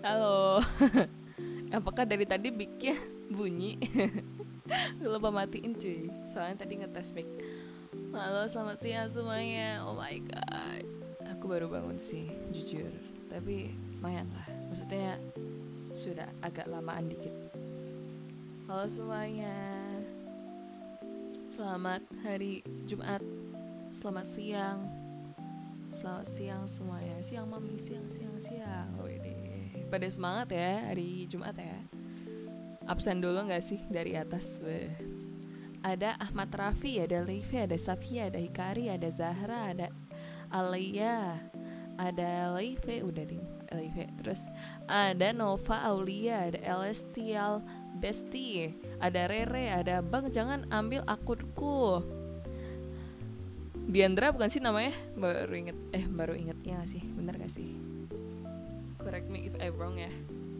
Halo. Apakah dari tadi mic-nya bunyi? Lupa matiin cuy. Soalnya tadi ngetes mic. Halo, selamat siang semuanya. Oh my god. Aku baru bangun sih, jujur. Tapi lumayan lah. Maksudnya sudah agak lamaan dikit. Halo semuanya. Selamat hari Jumat. Selamat siang. Selamat siang semuanya. Siang mami, siang. Wede. Pada semangat ya hari Jumat ya. Absen dulu gak sih dari atas? Weh. Ada Ahmad Rafi, ada Levi, ada Safia, ada Hikari, ada Zahra, ada Alia, ada Levi, udah deh Levi. Terus ada Nova Aulia, ada Elestial Besti, ada Rere, ada Bang jangan ambil akunku. Diandra bukan sih namanya? Baru inget ya gak sih? Bener gak sih? Correct me if I'm wrong ya.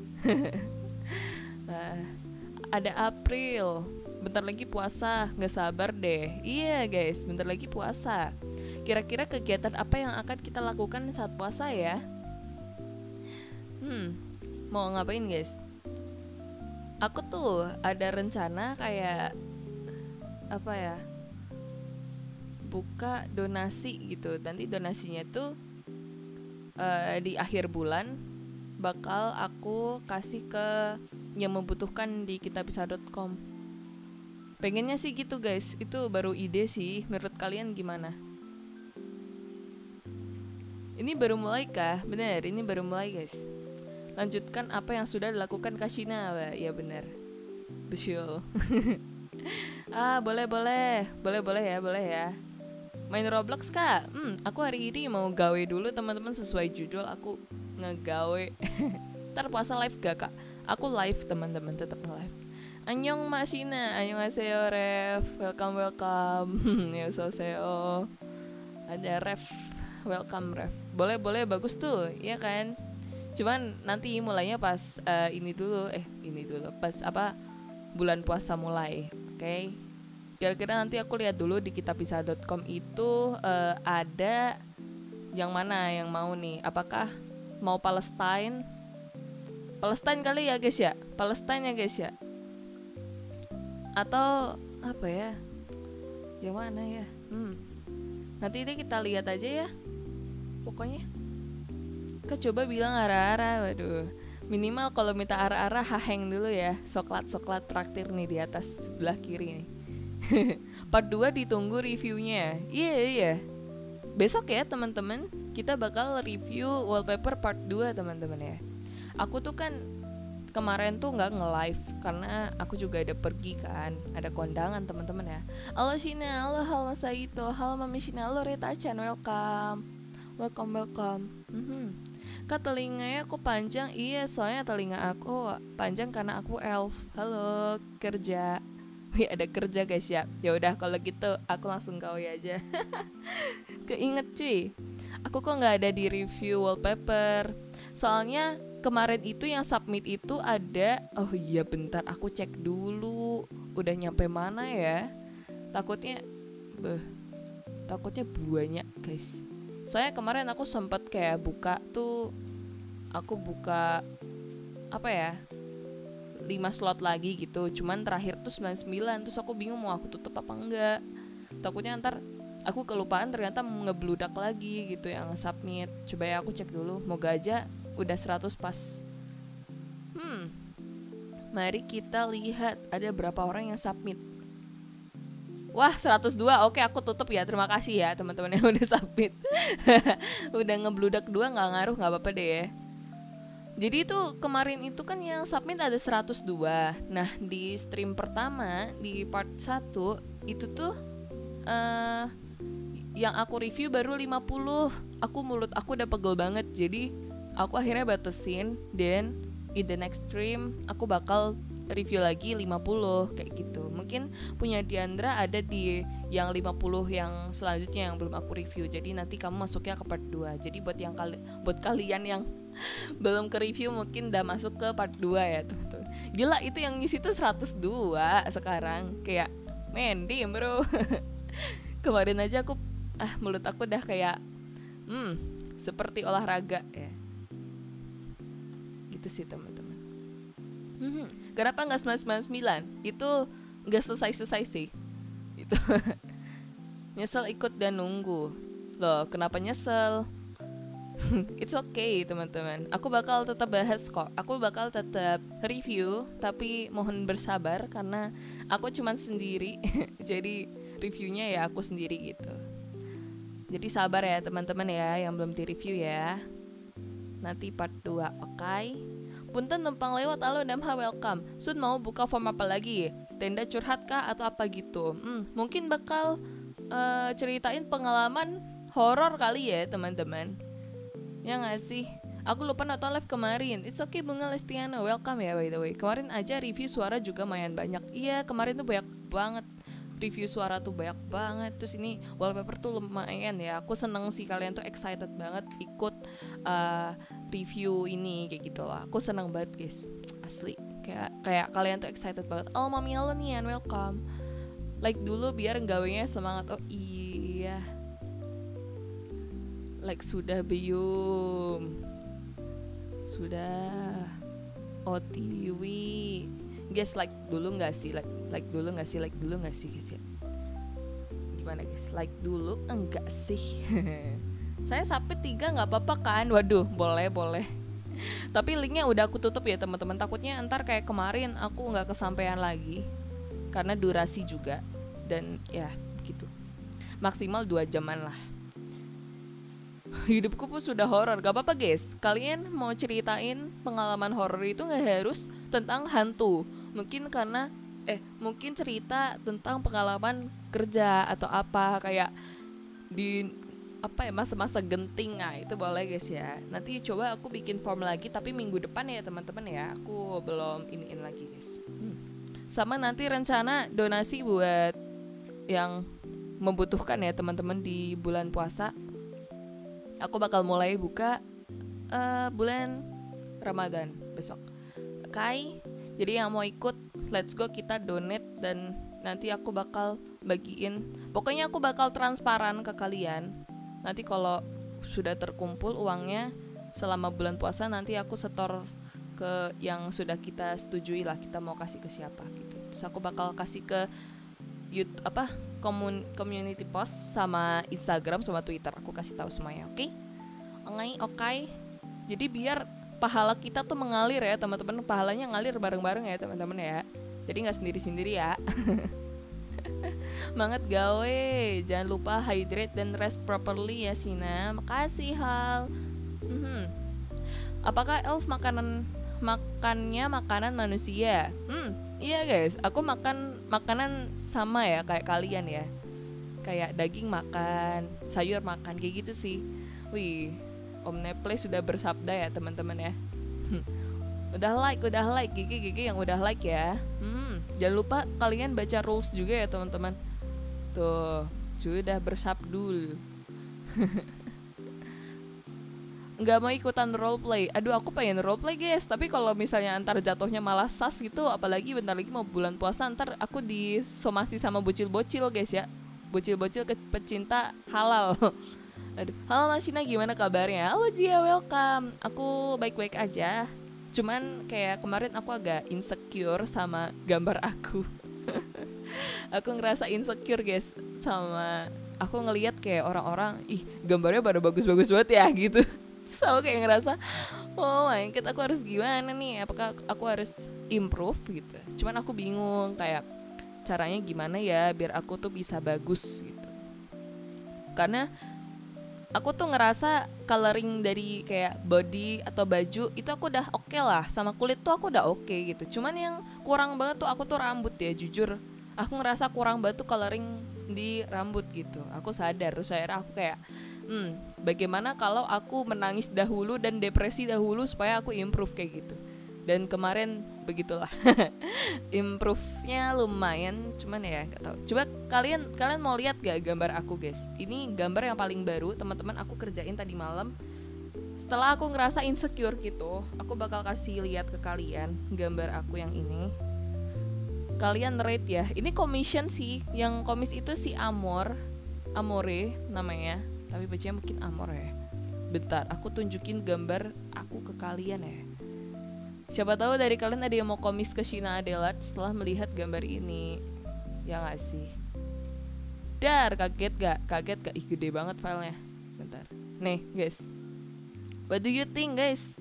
Ada April. Bentar lagi puasa, gak sabar deh. Iya guys, bentar lagi puasa. Kira-kira kegiatan apa yang akan kita lakukan saat puasa ya? Mau ngapain guys? Aku tuh ada rencana kayak apa ya, buka donasi gitu. Nanti donasinya tuh di akhir bulan bakal aku kasih ke yang membutuhkan di kitabisa.com. Pengennya sih gitu guys. Itu baru ide sih. Menurut kalian gimana? Ini baru mulai kah? Bener, ini baru mulai guys. Lanjutkan apa yang sudah dilakukan Kashina. Ya bener, betul. Boleh ya. Main Roblox kak? Aku hari ini mau gawe dulu teman-teman, sesuai judul aku ngegawe. Ntar puasa live gak kak? Aku live teman-teman, tetap nge-live. Annyeong Masina, annyeonghaseyo Ref, welcome. Yososeo. Ada Ref, welcome Ref. Boleh bagus tuh, ya kan? Cuman nanti mulainya pas ini dulu pas apa bulan puasa mulai, oke? Kira-kira nanti aku lihat dulu di kitabisa.com itu ada yang mana yang mau nih? Apakah mau Palestine kali ya guys ya? Palestine ya guys ya? Atau apa ya? Yang mana ya? Nanti ini kita lihat aja ya. Pokoknya kita coba bilang arah-arah. Waduh, minimal kalau minta arah-arah haheng dulu ya. Soklat traktir nih di atas sebelah kiri nih. Part 2 ditunggu reviewnya. Iya. Besok ya teman-teman, kita bakal review wallpaper part 2 teman-teman ya. Aku tuh kan kemarin tuh gak nge-live karena aku juga ada pergi kan, ada kondangan teman-teman ya. Halo Shina, halo Masaito, halo Mami Shina, halo Rita-chan, welcome. Kak telinganya aku panjang. Iya, soalnya telinga aku panjang karena aku elf. Halo, kerja. Wih, ada kerja guys ya. Ya udah kalau gitu aku langsung gawe aja. Keinget cuy, aku kok nggak ada di review wallpaper. Soalnya kemarin itu yang submit itu ada. Oh iya bentar, aku cek dulu. Udah nyampe mana ya? Takutnya banyak guys. Soalnya kemarin aku sempat kayak buka tuh. Aku buka apa ya, 5 slot lagi gitu. Cuman terakhir tuh 99. Terus aku bingung mau aku tutup apa enggak. Takutnya ntar aku kelupaan ternyata ngebludak lagi gitu yang submit. Coba ya aku cek dulu. Moga aja udah 100 pas. Mari kita lihat ada berapa orang yang submit. Wah 102. Oke aku tutup ya. Terima kasih ya teman-teman yang udah submit. Udah ngebludak 2 gak ngaruh, gak apa-apa deh ya. Jadi itu kemarin itu kan yang submit ada 102. Nah di stream pertama, di part 1 itu tuh yang aku review baru 50. Mulut aku udah pegel banget. Jadi aku akhirnya batasin. Dan in the next stream aku bakal review lagi 50 kayak gitu. Mungkin punya Diandra ada di yang 50 yang selanjutnya yang belum aku review. Jadi nanti kamu masuknya ke part 2. Jadi buat kalian yang belum ke review mungkin udah masuk ke part 2 ya teman-teman. Gila itu yang ngisi tuh 102 sekarang. Kayak mending bro. Kemarin aja aku mulut aku udah kayak seperti olahraga ya. gitu sih teman-teman. Kenapa nggak 999? Itu nggak selesai sih itu. Nyesel ikut dan nunggu loh. Kenapa nyesel? It's okay teman-teman, aku bakal tetap bahas kok, aku bakal tetap review, tapi mohon bersabar karena aku cuman sendiri. Jadi reviewnya ya aku sendiri gitu. Jadi sabar ya teman-teman ya yang belum di-review ya. Nanti part 2, oke? Punten numpang lewat, halo Damha, welcome. Sun mau buka form apa lagi? Tenda curhat kah atau apa gitu? Mungkin bakal ceritain pengalaman horor kali ya teman-teman. Ya gak sih? Aku lupa nonton live kemarin. It's okay Bunga Lestiano, welcome ya by the way. Kemarin aja review suara juga lumayan banyak. Iya kemarin tuh banyak banget. Review suara tuh banyak banget. Terus ini wallpaper tuh lumayan ya. Aku seneng sih kalian tuh excited banget ikut review ini kayak gitu lah. Aku seneng banget guys, asli. Kayak kalian tuh excited banget. Oh Mami Alonian, welcome. Like dulu biar gawenya semangat. Oh iya. Like sudah Bium. Sudah. OTW. Guys like dulu gak sih? Like dulu gak sih? Like dulu gak sih guys ya? Gimana guys? Like dulu enggak sih? Saya sampai 3 gak apa-apa kan? Waduh boleh. Tapi linknya udah aku tutup ya teman-teman. Takutnya ntar kayak kemarin aku gak kesampaian lagi karena durasi juga. Dan ya begitu. Maksimal 2 jaman lah. Hidupku pun sudah horor. Gak apa-apa guys, kalian mau ceritain pengalaman horor itu gak harus tentang hantu. Mungkin karena mungkin cerita tentang pengalaman kerja atau apa, kayak di masa-masa genting. Nah itu boleh guys ya. Nanti coba aku bikin form lagi, tapi minggu depan ya teman-teman ya. Aku belum iniin lagi guys. Sama nanti rencana donasi buat yang membutuhkan ya teman-teman di bulan puasa. Aku bakal mulai buka bulan Ramadan besok. Oke? Jadi yang mau ikut, let's go kita donate. Dan nanti aku bakal bagiin. Pokoknya aku bakal transparan ke kalian. Nanti kalau sudah terkumpul uangnya selama bulan puasa, nanti aku setor ke yang sudah kita setujui lah. Kita mau kasih ke siapa gitu. Terus aku bakal kasih ke YouTube community post sama Instagram sama Twitter. Aku kasih tahu semuanya, oke? Oke. Jadi biar pahala kita tuh mengalir ya teman-teman. Pahalanya ngalir bareng-bareng ya teman-teman ya. Jadi nggak sendiri-sendiri ya. Banget gawe. Jangan lupa hydrate dan rest properly ya Sina. Makasih Hal. Apakah elf makannya makanan manusia? Iya guys, aku makan makanan sama ya kayak kalian ya. Kayak daging makan, sayur makan, kayak gitu sih. Wih, Om Neple sudah bersabda ya teman-teman ya. Udah like, Gigi yang udah like ya. Jangan lupa kalian baca rules juga ya teman-teman. Tuh, sudah bersabdul. Nggak mau ikutan roleplay. Aduh aku pengen roleplay guys, tapi kalau misalnya antar jatuhnya malah sas gitu, apalagi bentar lagi mau bulan puasa, ntar aku disomasi sama bocil-bocil guys ya. Bocil-bocil pecinta halal. Aduh. Halo Mas Shina, gimana kabarnya? Halo Jia, welcome. Aku baik-baik aja. Cuman kayak kemarin aku agak insecure sama gambar aku. Aku ngerasa insecure guys sama aku ngelihat kayak orang-orang, ih gambarnya pada bagus-bagus banget ya gitu. So kayak ngerasa, oh my god, aku harus gimana nih? Apakah aku harus improve gitu? Cuman aku bingung kayak caranya gimana ya biar aku tuh bisa bagus gitu. Karena aku tuh ngerasa coloring dari kayak body atau baju itu aku udah oke lah, sama kulit tuh aku udah oke gitu. Cuman yang kurang banget tuh aku tuh rambut ya, jujur. Aku ngerasa kurang banget tuh coloring di rambut gitu. Aku sadar, terus akhirnya aku kayak bagaimana kalau aku menangis dahulu dan depresi dahulu supaya aku improve kayak gitu. Dan kemarin begitulah. Improve-nya lumayan, cuman ya gak tahu. Coba kalian mau lihat gak gambar aku guys? Ini gambar yang paling baru, teman-teman, aku kerjain tadi malam. Setelah aku ngerasa insecure gitu, aku bakal kasih lihat ke kalian gambar aku yang ini. Kalian rate ya. Ini commission sih. Yang komis itu si Amore namanya. Tapi bacanya mungkin Amor ya. Bentar, aku tunjukin gambar aku ke kalian ya. Siapa tahu dari kalian ada yang mau komis ke Sheena Adelat setelah melihat gambar ini. Ya gak sih? Dar, kaget gak? Kaget gak? Ih, gede banget filenya. Bentar. Nih guys, what do you think guys?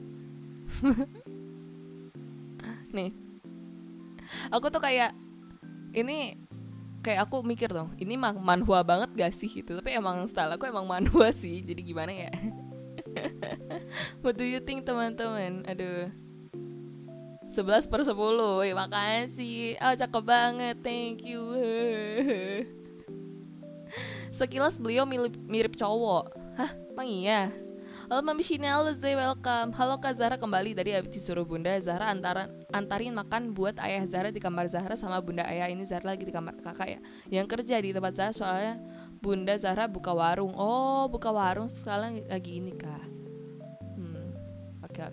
Nih, aku tuh kayak ini, kayak aku mikir dong, ini manhwa banget gak sih itu? Tapi emang style aku emang manhwa sih, jadi gimana ya? What do you think teman-teman? Aduh, 11/10. Wih, makasih. Oh, cakep banget, thank you. Sekilas beliau mirip cowok. Hah, emang iya? Halo Mami Chanel, welcome. Halo Kak Zahra, kembali tadi habis disuruh Bunda Zahra antarin makan buat ayah Zahra di kamar Zahra sama Bunda Ayah. Ini Zahra lagi di kamar kakak ya, yang kerja di tempat Zahra, soalnya Bunda Zahra buka warung. Oh, buka warung sekarang lagi ini kah? Oke.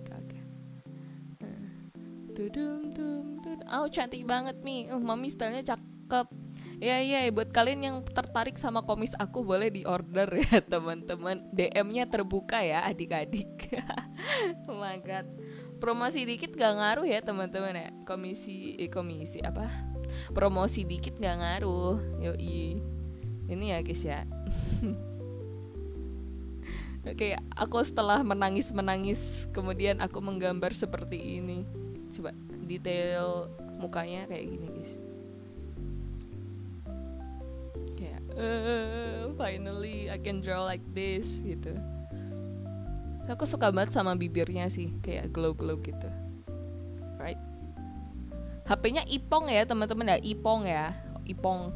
Oh, cantik banget nih. Mami stylenya cakep. Ya, buat kalian yang tertarik sama komis aku boleh di order ya teman-teman. DM-nya terbuka ya adik-adik. Oh my god. Promosi dikit gak ngaruh ya teman-teman ya. Komisi apa? Promosi dikit gak ngaruh. Yoi. Ini ya guys ya. Oke, aku setelah menangis kemudian aku menggambar seperti ini. Coba detail mukanya kayak gini guys. Kayak finally I can draw like this gitu. Aku suka banget sama bibirnya sih, kayak glow gitu. Right? HP-nya Ipong ya teman-teman ya, Ipong ya. Ipong.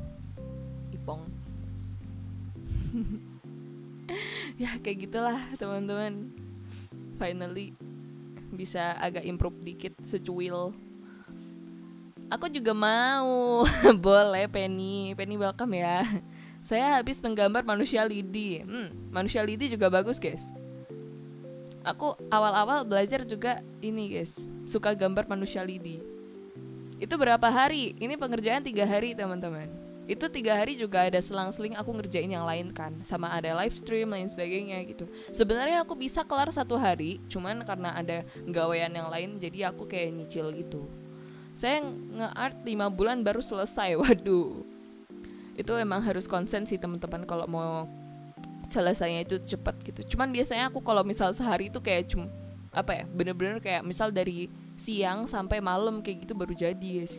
Ya kayak gitulah teman-teman. Finally bisa agak improve dikit secuil. Aku juga mau. Boleh Penny welcome ya. Saya habis menggambar manusia lidi. Manusia lidi juga bagus guys. Aku awal-awal belajar juga ini guys, suka gambar manusia lidi. Itu berapa hari? Ini pengerjaan 3 hari teman-teman. Itu 3 hari juga ada selang-seling aku ngerjain yang lain kan, sama ada live stream lain sebagainya gitu. Sebenarnya aku bisa kelar 1 hari, cuman karena ada gawean yang lain jadi aku kayak nyicil gitu. Saya nge-art 5 bulan baru selesai. Waduh, itu emang harus konsen sih teman-teman kalau mau selesainya itu cepat gitu. Cuman biasanya aku kalau misal sehari itu kayak bener-bener kayak misal dari siang sampai malam kayak gitu baru jadi guys.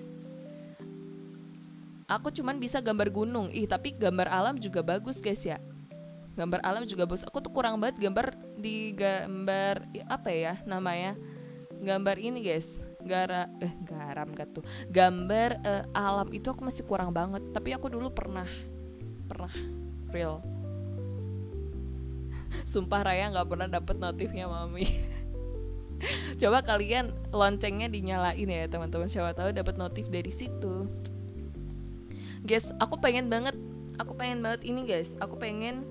Aku cuman bisa gambar gunung. Tapi gambar alam juga bagus guys ya. Gambar alam juga bagus. Aku tuh kurang banget gambar apa ya namanya? Gambar ini guys. Gambar alam itu aku masih kurang banget. Tapi aku dulu pernah real. Sumpah Raya nggak pernah dapet notifnya Mami. Coba kalian loncengnya dinyalain ya teman-teman. Siapa tahu dapat notif dari situ. Guys, aku pengen banget ini guys. Aku pengen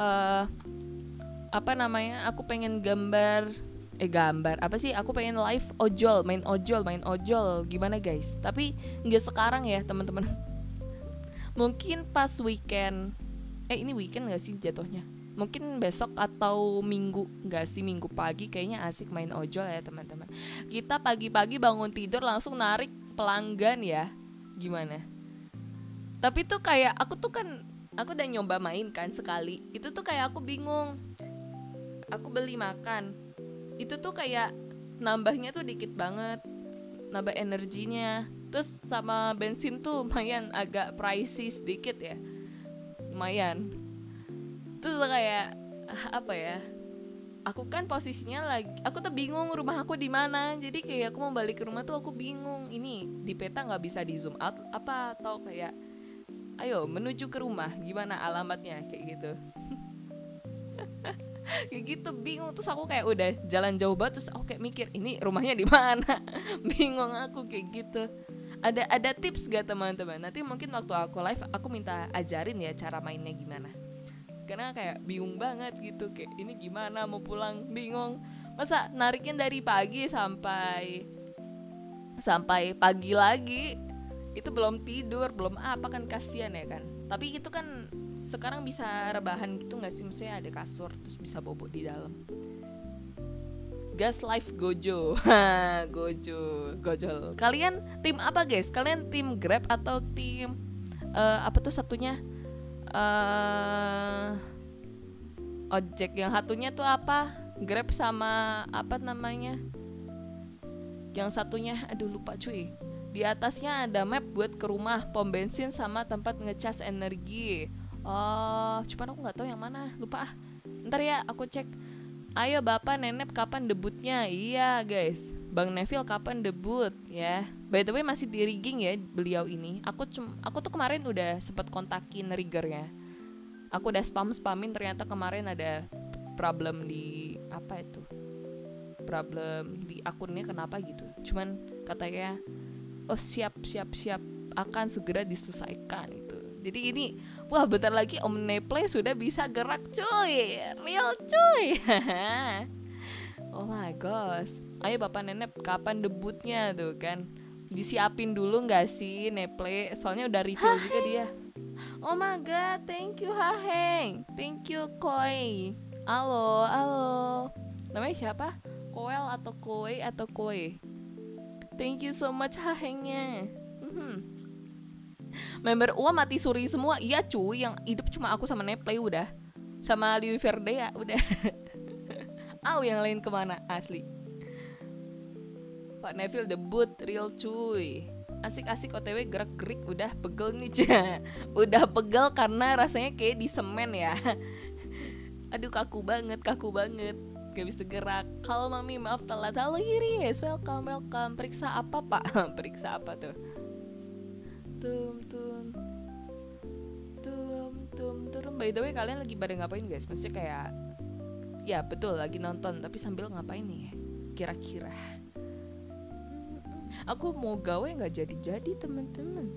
Aku pengen gambar apa sih? Aku pengen live ojol, main ojol. Gimana guys? Tapi nggak sekarang ya teman-teman. Mungkin pas weekend. Ini weekend nggak sih jatuhnya? Mungkin besok atau minggu. Nggak sih, minggu pagi kayaknya asik main ojol ya teman-teman. Kita pagi-pagi bangun tidur langsung narik pelanggan ya. Gimana? Tapi tuh kayak aku udah nyoba main kan sekali. Itu tuh kayak aku bingung. Aku beli makan. Itu tuh kayak nambahnya tuh dikit banget. Nambah energinya. Terus sama bensin tuh lumayan agak pricey sedikit ya. Lumayan. Terus kayak apa ya? Aku kan posisinya aku tuh bingung rumah aku di mana. Jadi kayak aku mau balik ke rumah tuh aku bingung. Ini di peta nggak bisa di zoom out apa atau kayak ayo menuju ke rumah gimana alamatnya kayak gitu. Kayak gitu bingung. Terus aku kayak udah jalan jauh banget. Terus aku kayak mikir ini rumahnya di mana. Bingung aku kayak gitu. Ada tips gak teman-teman? Nanti mungkin waktu aku live aku minta ajarin ya cara mainnya gimana. Karena kayak bingung banget gitu. Kayak ini gimana mau pulang bingung. Masa narikin dari pagi sampai pagi lagi. Itu belum tidur, belum apa kan kasihan ya kan. Tapi itu kan sekarang bisa rebahan gitu gak sih? Maksudnya ada kasur terus bisa bobok di dalam. Gas Life Gojo. Gojol. Kalian tim apa guys? Kalian tim Grab atau tim apa tuh satunya? Ojek. Yang satunya tuh apa? Grab sama apa namanya? Yang satunya aduh lupa cuy. Di atasnya ada map buat ke rumah, pom bensin sama tempat ngecas energi. Oh, cuman aku nggak tahu yang mana, lupa. Ntar ya aku cek. Ayo Bapak Nenep kapan debutnya? Iya guys, Bang Neville kapan debut ya? By the way masih di rigging ya beliau ini. Aku tuh kemarin udah sempet kontakin riggernya. Aku udah spamin ternyata kemarin ada problem di apa itu? Problem di akunnya kenapa gitu. Cuman katanya oh siap akan segera diselesaikan itu. Jadi ini wah bentar lagi Om Neple sudah bisa gerak cuy. Real cuy. Oh my gosh. Ayo Bapak Nenep kapan debutnya tuh kan. Disiapin dulu gak sih Neple? Soalnya udah reveal juga dia. Oh my god, thank you Haheng. Thank you Koi. Halo. Namanya siapa? Koel atau Koi atau Koi? Thank you so much Hahengnya. Member UA mati suri semua. Iya cuy, yang hidup cuma aku sama Neplay udah. Sama Liwi Verdea udah. Yang lain kemana asli. Pak Neville debut real cuy. Asik-asik OTW gerak-gerik udah pegel nih Ca. Udah pegel karena rasanya kayak di semen ya. Aduh kaku banget. Gak bisa gerak. Halo Mami, maaf telat. Halo Iris, welcome. Periksa apa Pak? Periksa apa tuh? Tum. By the way kalian lagi pada ngapain guys? Maksudnya kayak ya betul lagi nonton tapi sambil ngapain nih? Kira-kira aku mau gawe nggak jadi teman-teman.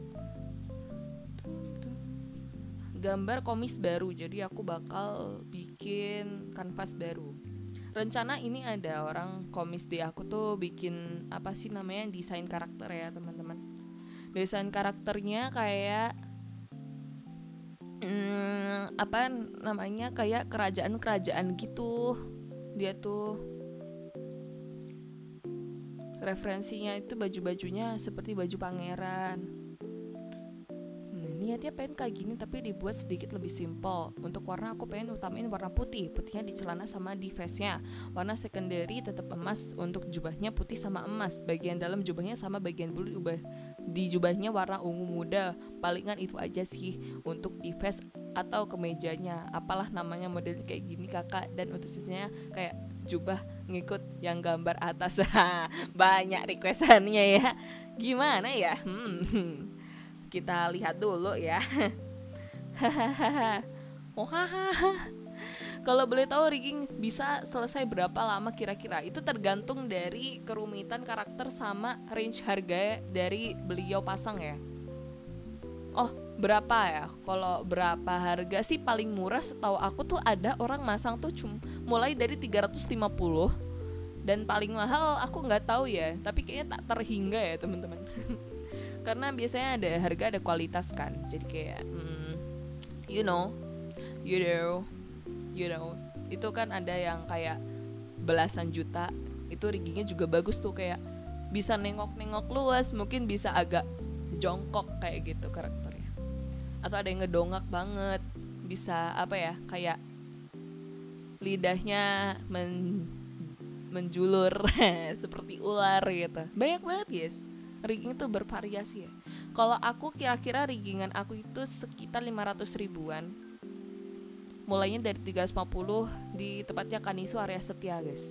Gambar komis baru, jadi aku bakal bikin kanvas baru. Rencana ini ada orang komis di aku tuh bikin apa sih namanya desain karakter ya teman-teman. Desain karakternya kayak apa namanya kayak kerajaan gitu. Dia tuh referensinya itu baju-bajunya seperti baju pangeran. Niatnya pengen kayak gini tapi dibuat sedikit lebih simpel. Untuk warna aku pengen utamain warna putihnya di celana sama di vestnya. Warna secondary tetap emas. Untuk jubahnya putih sama emas. Bagian dalam jubahnya sama bagian bulu di jubahnya warna ungu muda. Palingan itu aja sih untuk di vest atau kemejanya. Apalah namanya model kayak gini kakak. Dan untuk sisanya kayak jubah ngikut yang gambar atas. Banyak requestannya ya. Gimana ya? Kita lihat dulu ya. Kalau boleh tahu rigging bisa selesai berapa lama kira-kira? Itu tergantung dari kerumitan karakter sama range harga dari beliau pasang ya. Oh berapa ya? Kalau berapa harga sih paling murah setahu aku tuh ada orang masang tuh mulai dari 350. Dan paling mahal aku nggak tahu ya. Tapi kayaknya tak terhingga ya teman-teman. Karena biasanya ada harga ada kualitas kan. Jadi kayak you know itu kan ada yang kayak belasan juta. Itu riggingnya juga bagus tuh, kayak bisa nengok-nengok luas, mungkin bisa agak jongkok kayak gitu karakternya. Atau ada yang ngedongak banget, bisa apa ya, kayak lidahnya menjulur seperti ular gitu. Banyak banget guys. Rigging tuh bervariasi ya. Kalau aku kira-kira riggingan aku itu sekitar 500 ribuan. Mulainya dari 350 di tempatnya Kanisu area Setia guys.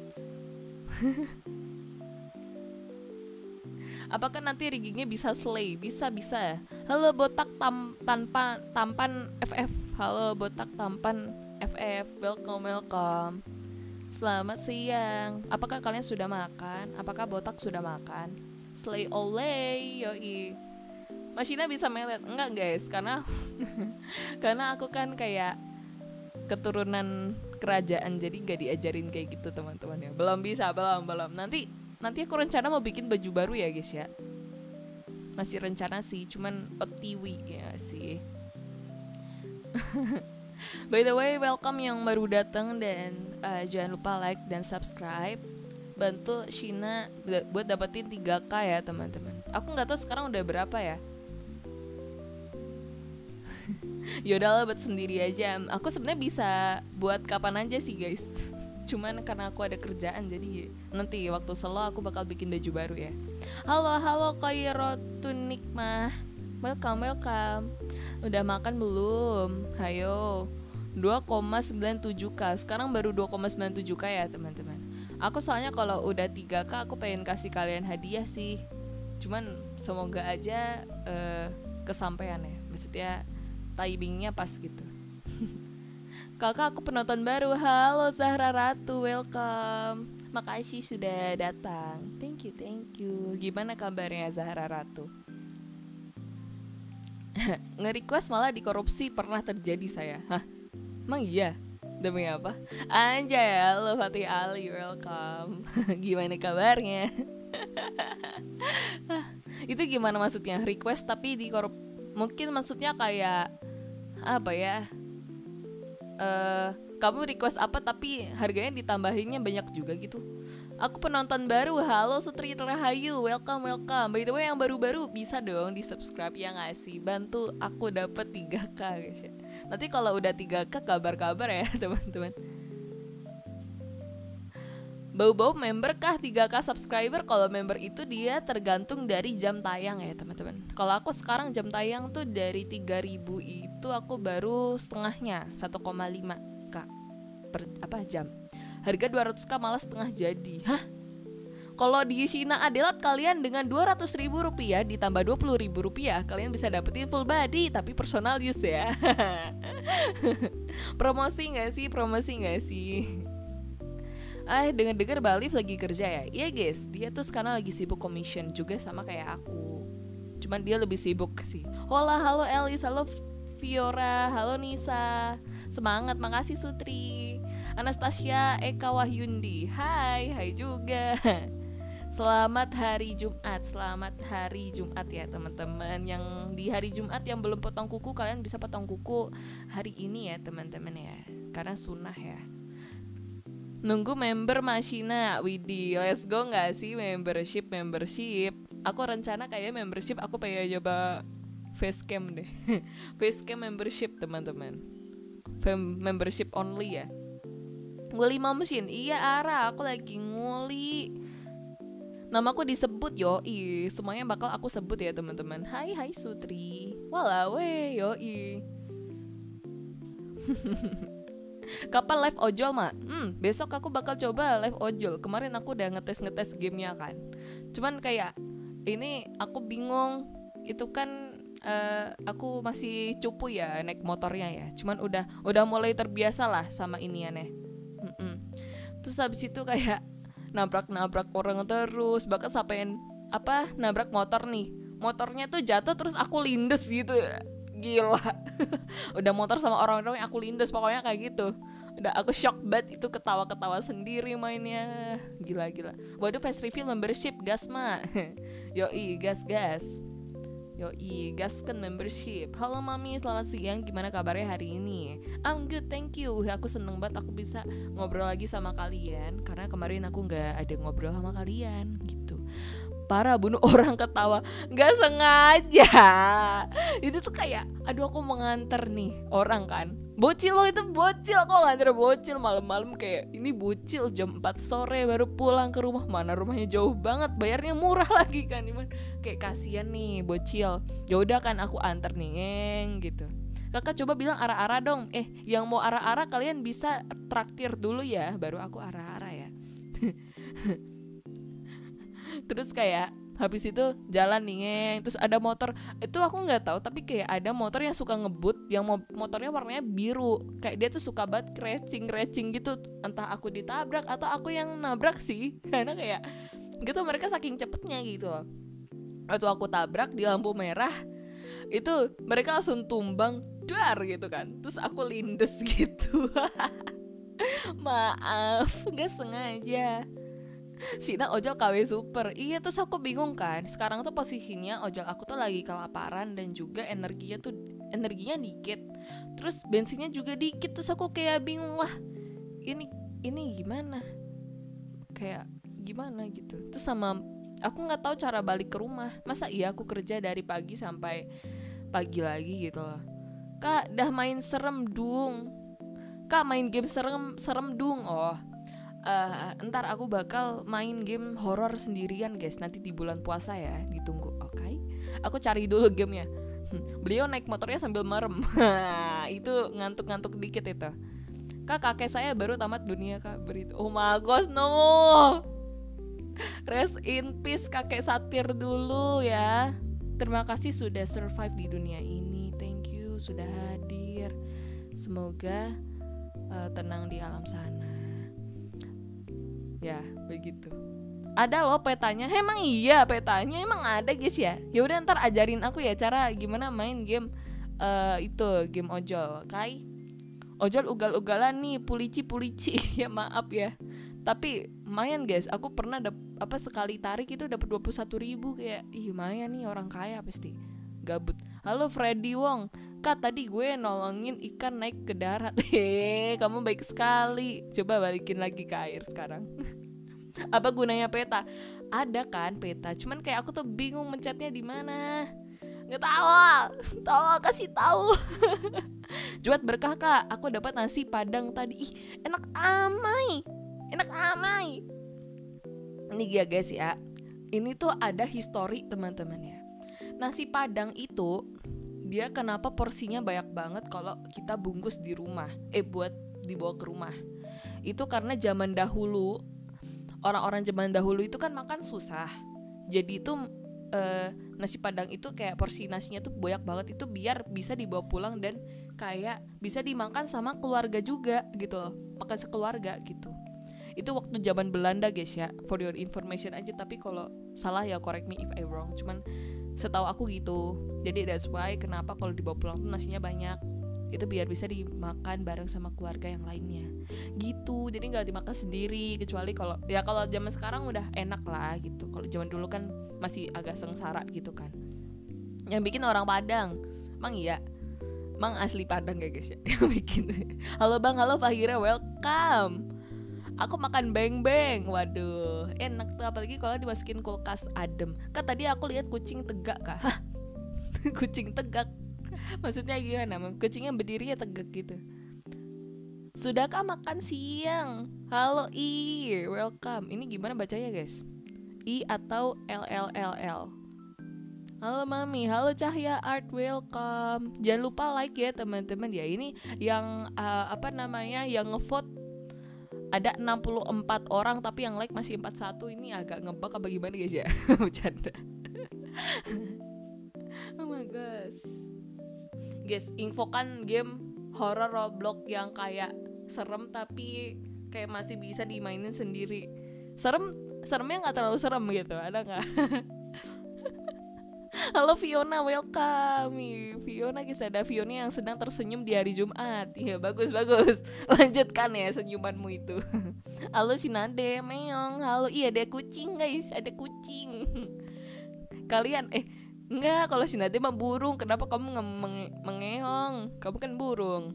Apakah nanti riggingnya bisa slay? Bisa. Halo botak tampan FF. Halo botak tampan FF. Welcome. Selamat siang. Apakah kalian sudah makan? Apakah botak sudah makan? Slay olay, yoi. Mashina bisa melet? Enggak guys, karena karena aku kan kayak keturunan kerajaan, jadi gak diajarin kayak gitu teman-teman ya. Belum bisa. Nanti aku rencana mau bikin baju baru ya guys ya. Masih rencana sih, cuman OTW ya sih. By the way, welcome yang baru datang dan jangan lupa like dan subscribe. bantu Shina buat dapetin 3K ya teman-teman. Aku nggak tahu sekarang udah berapa ya. Yaudahlah buat sendiri aja. Aku sebenarnya bisa buat kapan aja sih guys. Cuman karena aku ada kerjaan jadi nanti waktu slow aku bakal bikin baju baru ya. Halo Kairotunikmah, welcome. Udah makan belum? Hayo. 2,97k. Sekarang baru 2,97k ya teman-teman. Aku soalnya kalau udah 3k aku pengen kasih kalian hadiah sih. Cuman semoga aja kesampaian ya. Maksudnya timingnya pas gitu. Kakak aku penonton baru. Halo Zahra Ratu, welcome. Makasih sudah datang. Thank you. Gimana kabarnya Zahra Ratu? Nge-request malah dikorupsi pernah terjadi saya. Hah? Emang iya? Demi apa? Anjay, halo Fatih Ali, welcome. Gimana kabarnya? Itu gimana maksudnya? Request tapi dikorup? Mungkin maksudnya kayak apa ya? Kamu request apa tapi harganya ditambahinnya banyak juga gitu. Aku penonton baru. Halo Sutri Rahayu, welcome. By the way yang baru-baru bisa dong di subscribe ya gak sih? Bantu aku dapet 3k guys ya. Nanti kalau udah 3k kabar-kabar ya teman-teman. Bau-bau member kah 3k subscriber? Kalau member itu dia tergantung dari jam tayang ya teman-teman. Kalau aku sekarang jam tayang tuh dari 3.000 itu aku baru setengahnya 1,5k per jam. Harga 200k malah setengah jadi. Hah? Kalau di Shina Adelat kalian dengan 200.000 rupiah ditambah 20.000 rupiah kalian bisa dapetin full body tapi personal use ya. Promosi gak sih? Dengar Balif lagi kerja ya. Iya guys, dia tuh sekarang lagi sibuk commission juga sama kayak aku. Cuman dia lebih sibuk sih. Halo Elis, halo Fiora, halo Nisa. Semangat, makasih Sutri. Anastasia Eka Wahyundi, hai juga. Selamat hari Jumat ya teman-teman. Yang di hari Jumat yang belum potong kuku, kalian bisa potong kuku hari ini ya teman-teman ya. Karena sunnah ya. Nunggu member Mashina, Widih, let's go gak sih membership. Aku rencana kayak membership aku pengen coba facecam deh. Facecam membership teman-teman. Membership only ya. Nguli mesin, iya Ara, aku lagi nguli. Namaku disebut yoi, semuanya bakal aku sebut ya teman-teman. Hai Sutri, walawe yoi. Kapan live ojol mak? Besok aku bakal coba live ojol. Kemarin aku udah ngetes gamenya kan. Cuman kayak ini aku bingung. Itu kan aku masih cupu ya naik motornya ya. Cuman udah mulai terbiasa lah sama ini aneh. Terus habis itu kayak nabrak orang terus. Bahkan sampein nabrak motor nih. Motornya tuh jatuh terus aku lindes gitu. Gila. Udah motor sama orang-orang yang aku lindes pokoknya kayak gitu. Udah aku shock banget itu, ketawa-ketawa sendiri mainnya. Gila. Waduh, fast reveal membership gas mak. Yoi gas. Yoi gaskan membership. Halo mami, selamat siang. Gimana kabarnya hari ini? I'm good, thank you. Aku seneng banget aku bisa ngobrol lagi sama kalian. Karena kemarin aku gak ada ngobrol sama kalian gitu. Parah, bunuh orang ketawa gak sengaja. Itu tuh kayak aduh aku mengantar nih orang kan. Bocil loh itu, bocil. Aku ngantar bocil malam-malam kayak ini bocil jam 4 sore baru pulang ke rumah. Mana rumahnya jauh banget, bayarnya murah lagi kan. Kayak kasihan nih bocil. Ya udah kan aku antar nih gitu. Kakak coba bilang arah-arah dong. Yang mau arah-arah kalian bisa traktir dulu ya, baru aku arah-arah ya. Terus kayak habis itu jalan nih, terus ada motor. Itu aku nggak tahu tapi kayak ada motor yang suka ngebut, yang motornya warnanya biru. Kayak dia tuh suka banget racing gitu. Entah aku ditabrak atau aku yang nabrak sih. Karena kayak gitu mereka saking cepetnya gitu. Waktu aku tabrak di lampu merah, itu mereka langsung tumbang dar gitu kan. Terus aku lindes gitu. Maaf, nggak sengaja. Shina ojol KW super. Iya, terus aku bingung kan. Sekarang tuh posisinya ojol aku tuh lagi kelaparan dan juga energinya dikit. Terus bensinnya juga dikit. Terus aku kayak bingung lah. Ini gimana? Kayak gimana gitu. Terus sama aku nggak tahu cara balik ke rumah. Masa iya aku kerja dari pagi sampai pagi lagi gitu loh. Kak, dah main serem dung. Kak, main game serem dung. Oh, ntar aku bakal main game horor sendirian guys. Nanti di bulan puasa ya, ditunggu. Oke. Aku cari dulu gamenya. Beliau naik motornya sambil merem. Itu ngantuk-ngantuk dikit itu. Kak, kakek saya baru tamat dunia kak. Berita. Oh my gosh, no. Rest in peace kakek Satir dulu ya. Terima kasih sudah survive di dunia ini. Thank you sudah hadir. Semoga tenang di alam sana. Ya, begitu. Ada loh petanya. Emang iya petanya, emang ada guys ya. Ya udah ntar ajarin aku ya cara gimana main game itu game ojol. Kai. Ojol ugal-ugalan nih, pulici. Ya maaf ya. Tapi lumayan guys, aku pernah sekali tarik itu dapat 21.000 kayak lumayan nih orang kaya pasti. Gabut. Halo Freddy Wong. Kak, tadi gue nolongin ikan naik ke darat. Kamu baik sekali. Coba balikin lagi ke air sekarang. Apa gunanya peta? Ada kan peta, cuman kayak aku tuh bingung mencetnya di mana. Nggak tahu. Tolong kasih tahu. Juat berkah kak, aku dapat nasi padang tadi. Enak amai. Ini ya guys ya. Ini tuh ada histori teman-teman ya. Nasi padang itu dia kenapa porsinya banyak banget kalau kita bungkus di rumah, buat dibawa ke rumah. Itu karena zaman dahulu, orang-orang zaman dahulu itu kan makan susah. Jadi itu nasi padang itu kayak porsi nasinya tuh banyak banget, itu biar bisa dibawa pulang dan kayak bisa dimakan sama keluarga juga gitu loh, makan sekeluarga gitu. Itu waktu zaman Belanda guys ya, for your information aja. Tapi kalau salah ya correct me if I wrong. Cuman setahu aku gitu. Jadi that's why kenapa kalau dibawa pulang tuh nasinya banyak. Itu biar bisa dimakan bareng sama keluarga yang lainnya. Gitu. Jadi nggak dimakan sendiri. Kecuali kalau zaman sekarang udah enak lah gitu. Kalau zaman dulu kan masih agak sengsara gitu kan. Yang bikin orang Padang. Emang iya. Emang asli Padang ya guys ya. Yang bikin. Halo Bang, halo Fahira, welcome. Aku makan beng-beng. Waduh, enak tuh apalagi kalau dimasukin kulkas adem. Kak, tadi aku lihat kucing tegak kak. Hah? Kucing tegak. Maksudnya gimana? Kucingnya berdiri ya tegak gitu. Sudahkah makan siang? Halo I, welcome. Ini gimana bacanya guys? I atau LLLL? Halo Mami, halo Cahya Art, welcome. Jangan lupa like ya teman-teman ya. Ini yang yang ngevote ada 64 orang tapi yang like masih 41. Ini agak ngebug apa gimana guys ya. Bercanda. Oh my gosh. Guys, infokan game horror Roblox yang kayak serem tapi kayak masih bisa dimainin sendiri. Seremnya nggak terlalu serem gitu, ada nggak? Halo Fiona, welcome. Fiona guys, ada Fiona yang sedang tersenyum di hari Jumat. Iya, bagus. Lanjutkan ya senyumanmu itu. Halo Sinade, meong. Halo, iya ada kucing guys, ada kucing. Kalian enggak, kalau Sinade mah burung. Kenapa kamu mengeong? Kamu kan burung.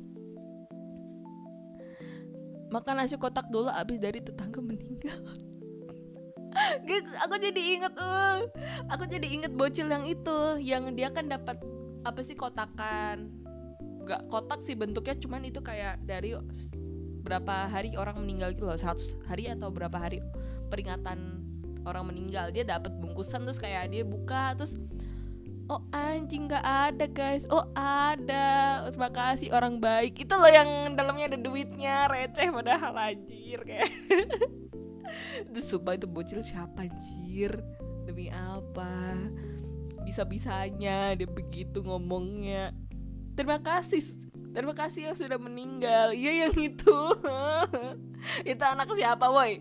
Makan nasi kotak dulu abis dari tetangga meninggal. Aku jadi inget bocil yang itu, yang dia kan dapat apa sih kotakan, nggak kotak sih bentuknya, cuman itu kayak dari berapa hari orang meninggal gitu loh, 100 hari atau berapa hari peringatan orang meninggal, dia dapat bungkusan terus kayak dia buka terus oh anjing nggak ada guys, oh ada, terima kasih orang baik itu loh yang dalamnya ada duitnya, receh padahal anjir kayak. Terus sumpah itu bocil siapa anjir, demi apa bisa-bisanya dia begitu ngomongnya. Terima kasih yang sudah meninggal. Iya yang itu. Itu anak siapa woi.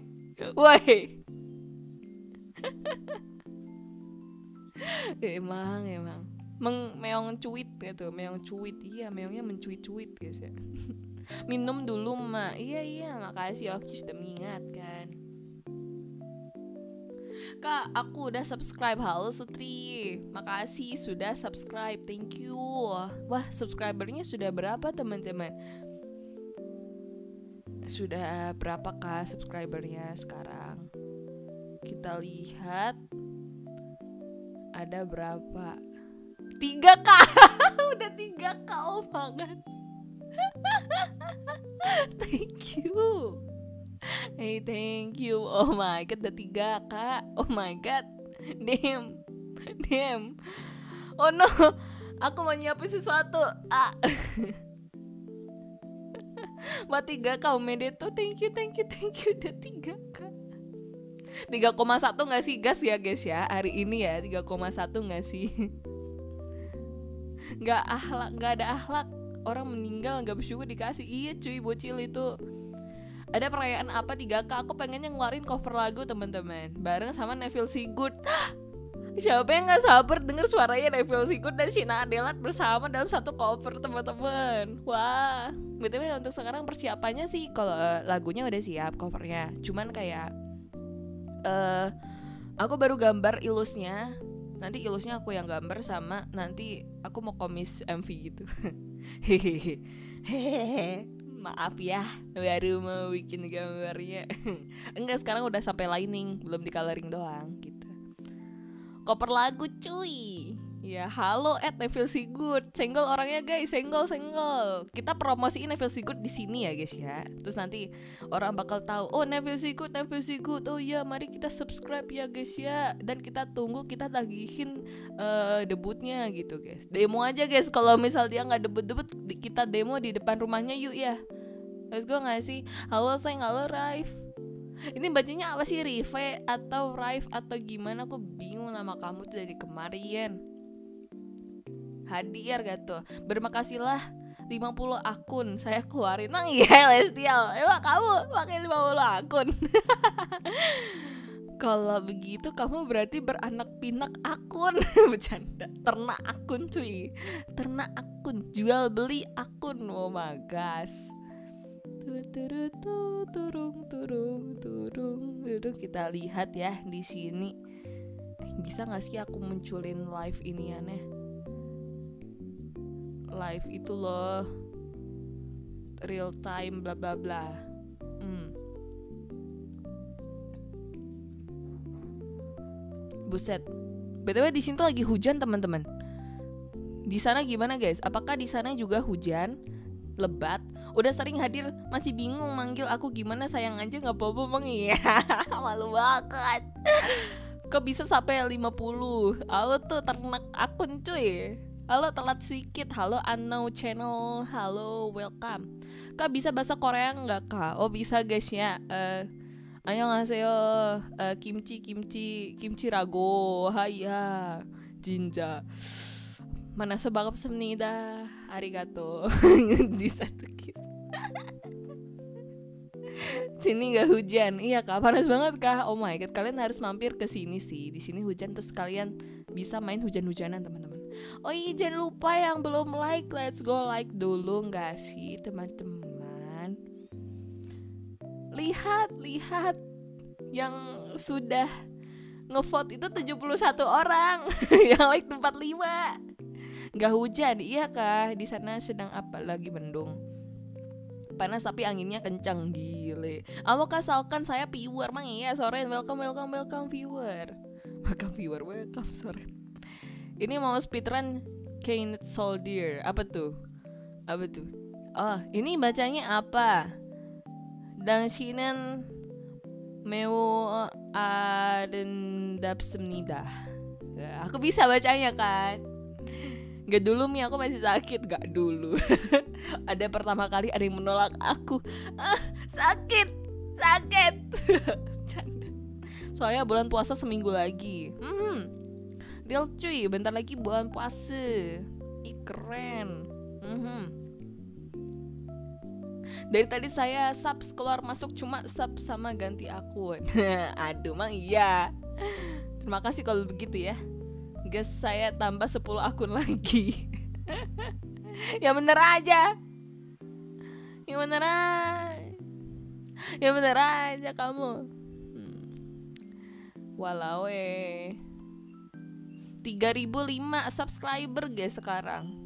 Emang meong cuit gitu, meong cuit. Iya, meongnya mencuit-cuit guys ya. Minum dulu mak. Iya makasih Oki sudah mengingatkan. Kak, aku udah subscribe. Halo Sutri, makasih sudah subscribe, thank you. Wah, subscribernya sudah berapa teman-teman? Sudah berapa kah subscribernya sekarang? Kita lihat ada berapa. 3K. Udah 3K. Oh my god. Thank you. Hey, thank you. Oh my god, udah 3K. Oh my god. Damn. Oh no, aku mau nyiapin sesuatu. Buat 3K Medeto. Thank you. Udah 3K. 3,1 gak sih gas ya guys ya. Hari ini ya 3,1 gak sih? Gak ada akhlak. Orang meninggal gak bersyukur dikasih. Iya cuy, bocil itu. Ada perayaan apa 3K? Aku pengennya ngeluarin cover lagu teman-teman bareng sama Neville Sigurd. Siapa yang gak sabar denger suaranya Neville Sigurd dan Sheena Adelat bersama dalam satu cover teman-teman. Wah, BTW untuk sekarang persiapannya sih kalau lagunya udah siap covernya. Cuman kayak aku baru gambar ilusnya. Nanti ilusnya aku yang gambar sama nanti aku mau komis MV gitu. Hehehe. Maaf ya, baru mau bikin gambarnya. Enggak, sekarang udah sampai lining, belum di coloring doang gitu. Cover lagu cuy. Ya halo Neville Sigurd. Senggol orangnya guys, senggol. Kita promosiin Neville Sigurd di sini ya guys ya. Terus nanti orang bakal tahu, oh Neville Sigurd. Oh iya, mari kita subscribe ya guys ya. Dan kita tunggu, kita tagihin debutnya gitu guys. Demo aja guys, kalau misal dia nggak debut, kita demo di depan rumahnya yuk ya. Let's go nggak sih? Halo Seng, halo Raif. Ini bacanya apa sih, Rive atau Raif atau gimana? Aku bingung nama kamu tuh dari kemarin. Hadir gak tuh? Bermakasihlah 50 akun saya keluarin. Nang iya Lestial, emang kamu pakai 50 akun? Kalau begitu kamu berarti beranak pinak akun. Bercanda. Ternak akun cuy. Ternak akun, jual beli akun. Oh my gosh. Turung. Kita lihat ya di sini. Bisa nggak sih aku munculin live ini aneh? Live itu loh, real time bla bla bla. Buset. BTW di sini tuh lagi hujan teman-teman. Di sana gimana guys? Apakah di sana juga hujan? Lebat? Udah sering hadir masih bingung manggil aku gimana, sayang aja nggak apa-apa bang. Iya. Malu banget. Kok bisa sampai 50? Halo tuh ternak akun cuy. Halo telat sedikit. Halo unknown channel. Halo welcome. Kak bisa bahasa Korea nggak kak? Oh bisa guys ya. 안녕하세요. 김치 rago. Haya. Jinja. 만나서 반갑습니다. 아리가또. Di satu kiss. Sini nggak hujan. Iya kak, panas banget kak. Oh my god, kalian harus mampir ke sini sih. Di sini hujan terus kalian bisa main hujan-hujanan teman-teman. Oh iya, jangan lupa yang belum like, let's go like dulu nggak sih teman-teman. Lihat yang sudah ngevote itu 71 orang. Yang like 45. Nggak hujan, iya kak. Di sana sedang apa lagi, mendung. Panas tapi anginnya kencang, gile. Kak Salkan, saya viewer mang. Iya Soren, welcome viewer. Welcome Soren. Ini mau speedrun Kainet Soldier. Apa tuh? Oh, ini bacanya apa? 당신은 매우 아름답습니다. Aku bisa bacanya kan? Gak dulu Mi, aku masih sakit. Gak dulu. Ada pertama kali ada yang menolak aku. Sakit. Canda. Soalnya bulan puasa seminggu lagi. Real cuy, bentar lagi bulan puasa. Ih keren. Dari tadi saya subs keluar masuk cuma sub sama ganti akun. Aduh mang iya. Terima kasih kalau begitu ya. Guys, saya tambah 10 akun lagi. Ya bener aja. Yang bener aja kamu. Walau 3005 subscriber guys sekarang.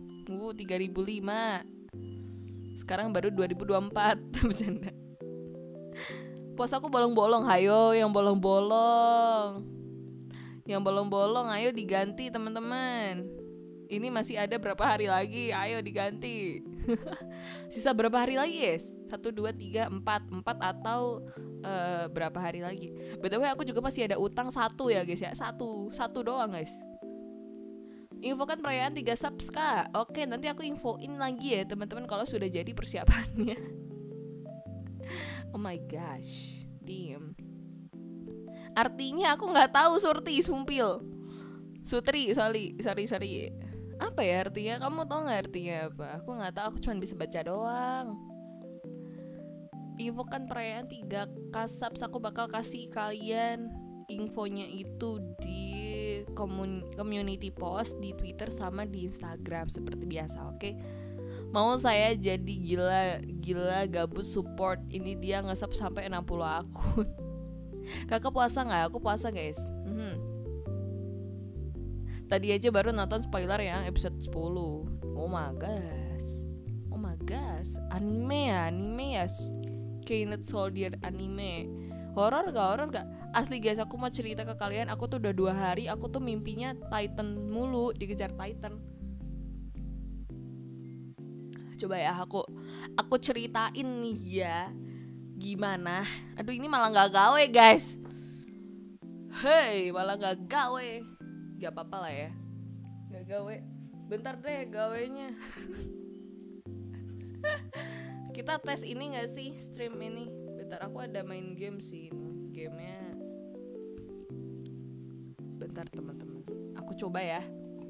3005. Sekarang baru 2024. Bercanda. Pos aku bolong-bolong, hayo yang bolong-bolong. Yang bolong-bolong ayo diganti teman-teman. Ini masih ada berapa hari lagi, ayo diganti. Sisa berapa hari lagi guys? 1, 2, 3, 4 atau berapa hari lagi? BTW aku juga masih ada utang 1 ya guys ya. Satu doang guys. Infokan perayaan 3 subs kak. Oke, nanti aku infoin lagi ya teman-teman kalau sudah jadi persiapannya. Oh my gosh, damn. Artinya aku nggak tahu Surti, sumpil. Sorry. Apa ya artinya? Kamu tahu nggak artinya apa? Aku nggak tahu, aku cuma bisa baca doang. Infokan perayaan 3 subs, aku bakal kasih kalian infonya itu di community post di Twitter sama di Instagram seperti biasa, oke? Mau saya jadi gila gabut support. Ini dia nge-sub sampai 60 akun. Kakak puasa nggak? Aku puasa guys. Tadi aja baru nonton spoiler yang episode 10. Oh my gosh. Anime ya. Keynet Soldier anime. Horor gak? Asli guys, aku mau cerita ke kalian. Aku tuh udah 2 hari aku tuh mimpinya Titan mulu, dikejar Titan. Coba ya aku ceritain nih ya gimana. Aduh ini malah gak gawe guys. Malah gak gawe. Gak apa-apa lah ya, gak gawe. Bentar deh gawenya. Kita tes ini gak sih, stream ini. Bentar, aku ada main game sih ini. Gamenya bentar teman-teman, aku coba ya.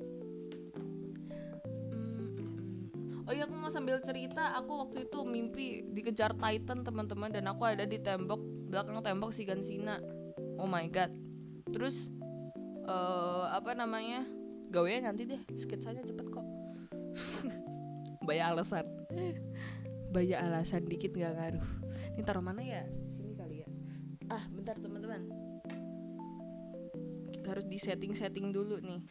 Oh iya, aku mau sambil cerita. Aku waktu itu mimpi dikejar Titan teman-teman, dan aku ada di belakang tembok si Gansina. Oh my god. Terus gawenya nanti deh, sketsanya cepet kok. Banyak alasan dikit gak ngaruh. Ini taruh mana ya? Sini kali ya. Bentar teman-teman, kita harus di setting dulu nih.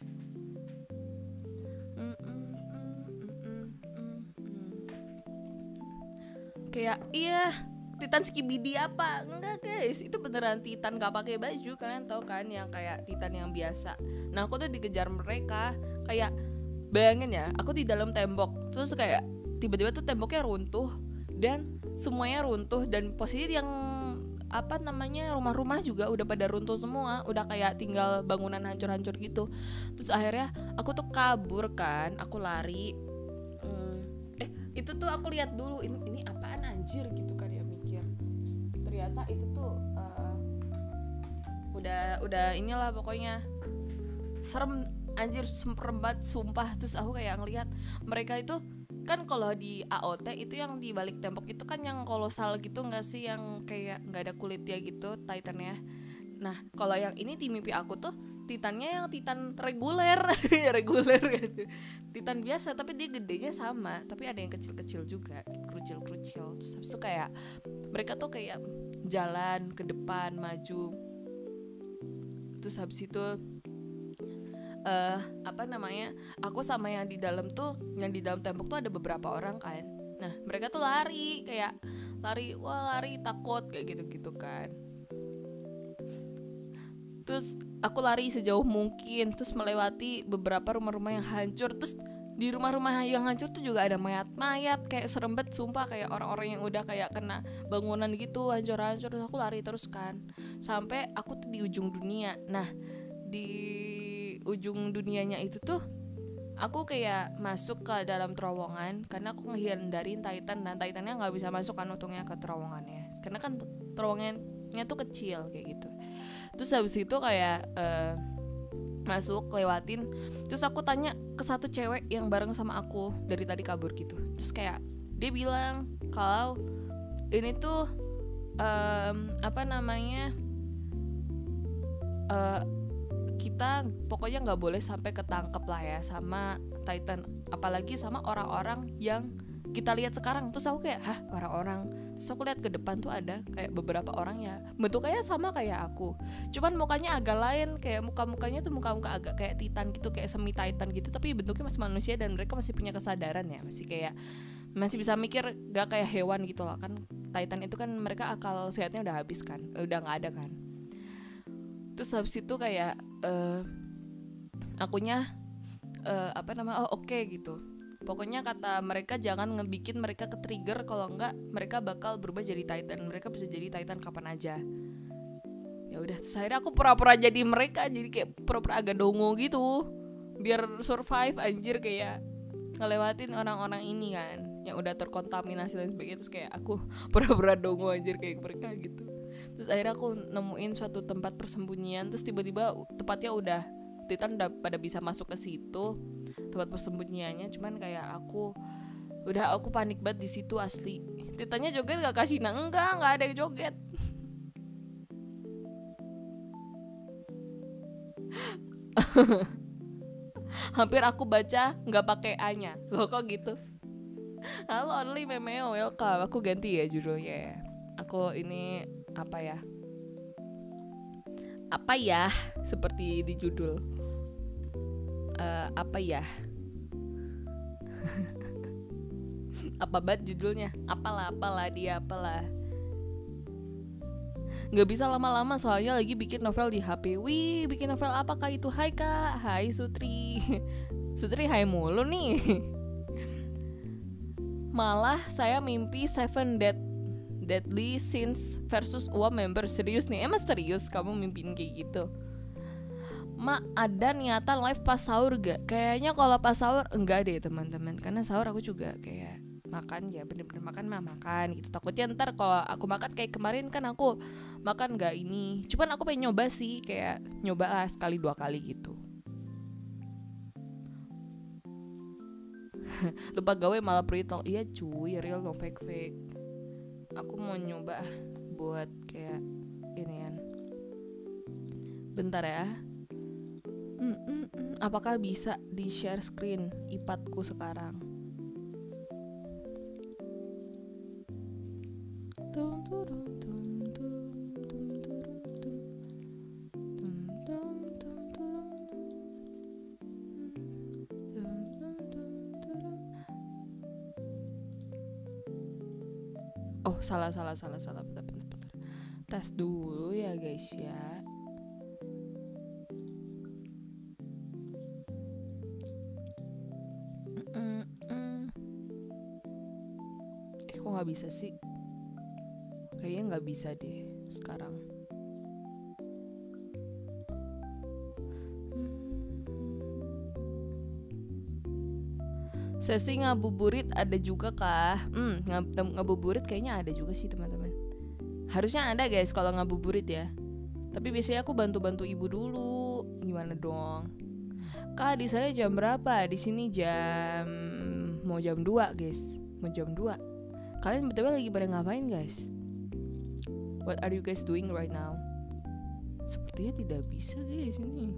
Kayak Titan Skibidi apa? Enggak guys, itu beneran Titan gak pakai baju. Kalian tahu kan yang kayak Titan yang biasa. Nah aku tuh dikejar mereka. Kayak bayangin ya, aku di dalam tembok. Terus kayak tiba-tiba tuh temboknya runtuh. Dan semuanya runtuh. Dan posisi yang rumah-rumah juga udah pada runtuh semua. Udah kayak tinggal bangunan hancur-hancur gitu. Terus akhirnya aku tuh kabur kan. Aku lari. Itu tuh aku lihat dulu, ini apaan anjir gitu kan ya, mikir. Terus ternyata itu tuh udah inilah pokoknya serem anjir, serem banget sumpah. Terus aku kayak ngelihat mereka itu kan, kalau di AOT itu yang di balik tembok itu kan yang kolosal gitu nggak sih, yang kayak nggak ada kulitnya gitu Titannya. Nah kalau yang ini di mimpi aku tuh Titannya yang Titan reguler gitu. Titan biasa tapi dia gedenya sama, tapi ada yang kecil-kecil juga, kerucil-kerucil. Terus habis itu kayak mereka tuh kayak jalan ke depan, maju. Terus habis itu aku sama yang di dalam tembok tuh ada beberapa orang kan. Nah mereka tuh lari takut kayak gitu kan. Terus aku lari sejauh mungkin, terus melewati beberapa rumah-rumah yang hancur. Terus di rumah-rumah yang hancur tuh juga ada mayat-mayat, kayak serem banget sumpah, kayak orang-orang yang udah kayak kena bangunan gitu, hancur-hancur. Terus aku lari terus kan, sampai aku tuh di ujung dunia. Nah di ujung dunianya itu tuh aku kayak masuk ke dalam terowongan, karena aku ngehindarin Titan, dan Titannya nggak bisa masuk kan untungnya ke terowongannya, karena kan terowongannya tuh kecil kayak gitu. Terus habis itu kayak masuk, lewatin. Terus aku tanya ke satu cewek yang bareng sama aku dari tadi kabur gitu. Terus kayak dia bilang kalau ini tuh kita pokoknya nggak boleh sampai ketangkep lah ya sama Titan, apalagi sama orang-orang yang kita lihat sekarang. Terus aku kayak orang-orang. Terus aku lihat ke depan tuh ada kayak beberapa orang ya, bentuknya sama kayak aku, cuman mukanya agak lain, kayak muka-mukanya tuh muka-muka agak kayak Titan gitu, kayak semi Titan gitu, tapi bentuknya masih manusia dan mereka masih punya kesadaran ya, masih bisa mikir, gak kayak hewan gitu loh kan. Titan itu kan mereka akal sehatnya udah habis kan, udah nggak ada kan. Terus habis itu kayak akunya oke gitu. Pokoknya kata mereka jangan ngebikin mereka ke-trigger, kalau enggak mereka bakal berubah jadi Titan. Mereka bisa jadi Titan kapan aja. Ya udah, terus akhirnya aku pura-pura jadi mereka, jadi kayak pura-pura agak dongo gitu. Biar survive anjir, kayak ngelewatin orang-orang ini kan yang udah terkontaminasi dan sebagainya. Terus kayak aku pura-pura dongo anjir kayak mereka gitu. Terus akhirnya aku nemuin suatu tempat persembunyian. Terus tiba-tiba tempatnya udah Titan udah pada bisa masuk ke situ tempat persembunyiannya, cuman kayak aku panik banget di situ asli. Titannya joget gak Kashina? Enggak ada yang joget. Hampir aku baca nggak pakai A-nya. Loh kok gitu? Halo Only Memeo, welcome. Aku ganti ya judulnya ya. Aku ini apa ya seperti di judul. Apa ya? Apa banget judulnya? Apalah dia. Nggak bisa lama-lama soalnya lagi bikin novel di HP. Wih, bikin novel apa kak itu? Hai kak, hai Sutri. Sutri hai mulu nih. Malah saya mimpi Seven Deadly Sins versus UAM member. Serius nih, emang serius kamu mimpin kayak gitu? Ma, ada niatan live pas sahur gak? Kayaknya kalau pas sahur enggak deh teman-teman. Karena sahur aku juga kayak makan ya bener-bener makan gitu. Takutnya ntar kalau aku makan kayak kemarin kan aku makan gak ini. Cuman aku pengen nyoba sih, kayak nyoba lah sekali 2 kali gitu. Lupa gawe malah pre-talk. Iya cuy, real no fake. Aku mau nyoba buat kayak inian. Bentar ya. Apakah bisa di share screen iPadku sekarang? Oh, salah. Bentar. Tes dulu ya guys ya. Kok nggak bisa sih? Kayaknya nggak bisa deh sekarang. Sesi ngabuburit ada juga kah? Ngabuburit kayaknya ada juga sih teman-teman. Harusnya ada guys kalau ngabuburit ya. Tapi biasanya aku bantu-bantu ibu dulu. Gimana dong? Kak, di sana jam berapa? Di sini mau jam 2 guys. Mau jam 2. Kalian betul lagi pada ngapain guys? What are you guys doing right now? Sepertinya tidak bisa guys ini.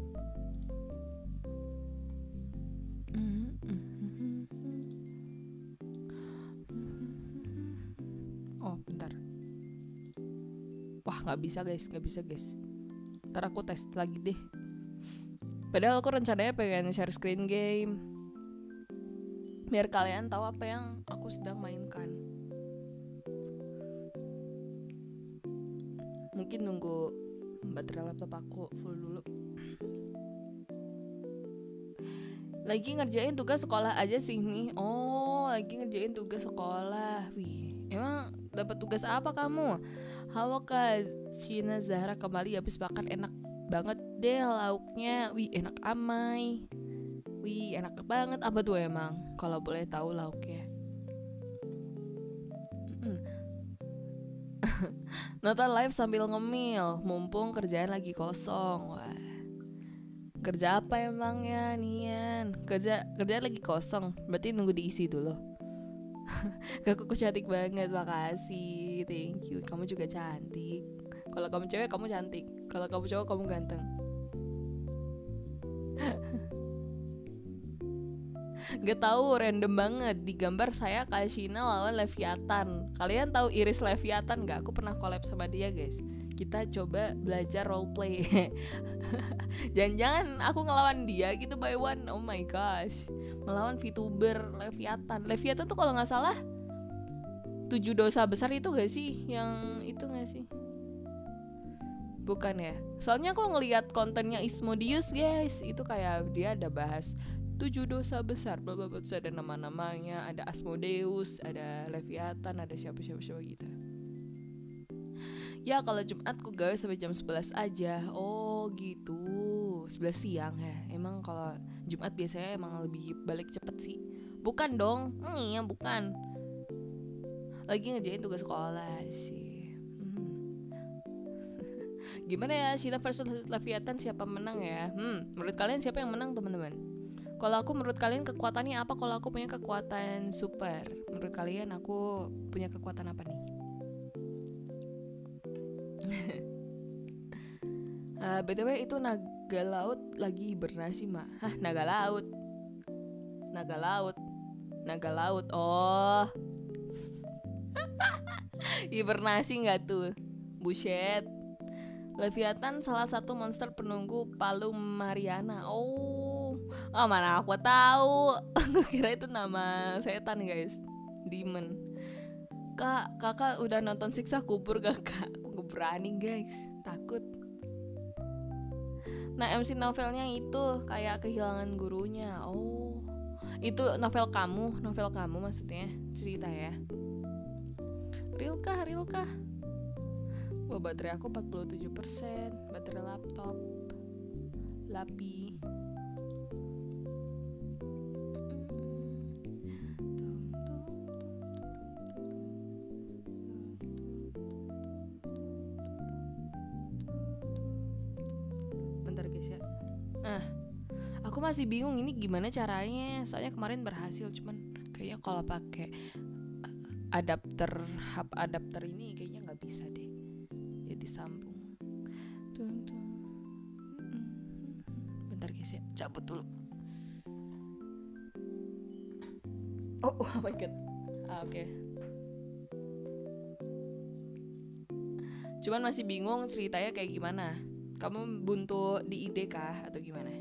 Oh bentar. Wah nggak bisa guys. Ntar aku tes lagi deh. Padahal aku rencananya pengen share screen game, biar kalian tahu apa yang aku sedang mainkan. Mungkin nunggu baterai laptop aku full dulu. Lagi ngerjain tugas sekolah aja sih nih. Oh, lagi ngerjain tugas sekolah. Wih, emang dapat tugas apa kamu? Halo Kak Shina Zahra, kembali habis makan enak banget deh lauknya. Wih, enak amai. Wih, enak banget. Apa tuh emang? Kalau boleh tahu lauknya. Nonton live sambil ngemil, mumpung kerjaan lagi kosong. Wah, kerja apa emang ya Nian? Kerjaan lagi kosong, berarti nunggu diisi dulu. Kakakku cantik banget, makasih, thank you. Kamu juga cantik. Kalau kamu cewek kamu cantik, kalau kamu cowok kamu ganteng. Gak tahu, random banget. Di gambar saya Kashina lawan Leviathan. Kalian tahu Iris Leviathan gak? Aku pernah collab sama dia guys. Kita coba belajar roleplay. Jangan-jangan aku ngelawan dia gitu by one. Oh my gosh, melawan VTuber Leviathan. Leviathan tuh kalau gak salah 7 dosa besar itu gak sih? Yang itu gak sih? Bukan ya? Soalnya aku ngelihat kontennya Ismodius guys, itu kayak dia ada bahas 7 dosa besar, bla bla bla, terus ada nama-namanya, ada Asmodeus, ada Leviathan, ada siapa-siapa gitu. Ya kalau Jumat aku gawe sampai jam 11 aja. Oh gitu, 11 siang ya. Emang kalau Jumat biasanya emang lebih balik cepet sih. Bukan dong, iya bukan. Lagi ngerjain tugas sekolah sih. Gimana ya, Shina versus Leviathan siapa menang ya? Menurut kalian siapa yang menang teman-teman? Kalau aku, menurut kalian kekuatannya apa? Kalau aku punya kekuatan super, menurut kalian aku punya kekuatan apa nih? BTW itu naga laut lagi hibernasi mah. Hah, naga laut. Oh, hibernasi nggak tuh? Buset. Leviathan salah satu monster penunggu Palu Mariana. Oh, mana aku tahu. Aku kira itu nama setan guys, demon. Kakak udah nonton Siksa Kubur gak kak? Aku gak berani guys, takut. Nah MC novelnya itu kayak kehilangan gurunya. Oh, itu novel kamu maksudnya, cerita ya. Real kah? Wah, baterai aku 47%, baterai laptop Lapi. Bentar guys ya. Aku masih bingung ini gimana caranya. Soalnya kemarin berhasil, cuman kayaknya kalau pakai hub adapter ini kayaknya nggak bisa deh. Jadi sambung. Bentar guys ya, cabut dulu. Oh my god. Oke. Cuman masih bingung ceritanya kayak gimana. Kamu buntu di ide kah atau gimana?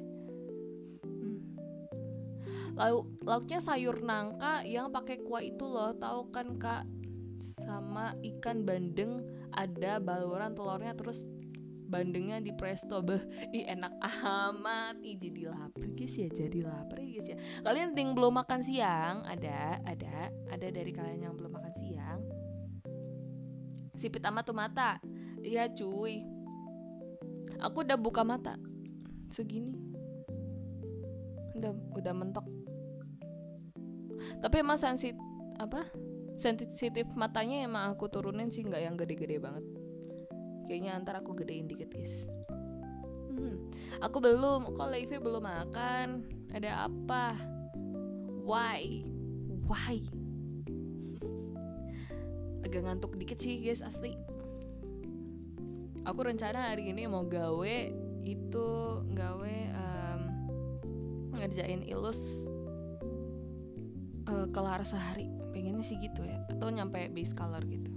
Lauknya sayur nangka yang pakai kuah itu loh, tahu kan kak? Sama ikan bandeng, ada baluran telurnya, terus bandengnya di presto. Enak amat. Jadi lapar guys ya, ya. Kalian yang belum makan siang, ada dari kalian yang belum makan siang? Sipit amat tuh mata. Iya cuy, aku udah buka mata segini, udah mentok. Tapi emang sensitif matanya emang aku turunin sih, nggak yang gede-gede banget. Kayaknya antar aku gedein dikit guys. Aku belum, kok live belum makan. Ada apa? Why? Agak ngantuk dikit sih guys, asli. Aku rencana hari ini mau ngerjain ilus kelar sehari, pengennya sih gitu ya, atau nyampe base color gitu.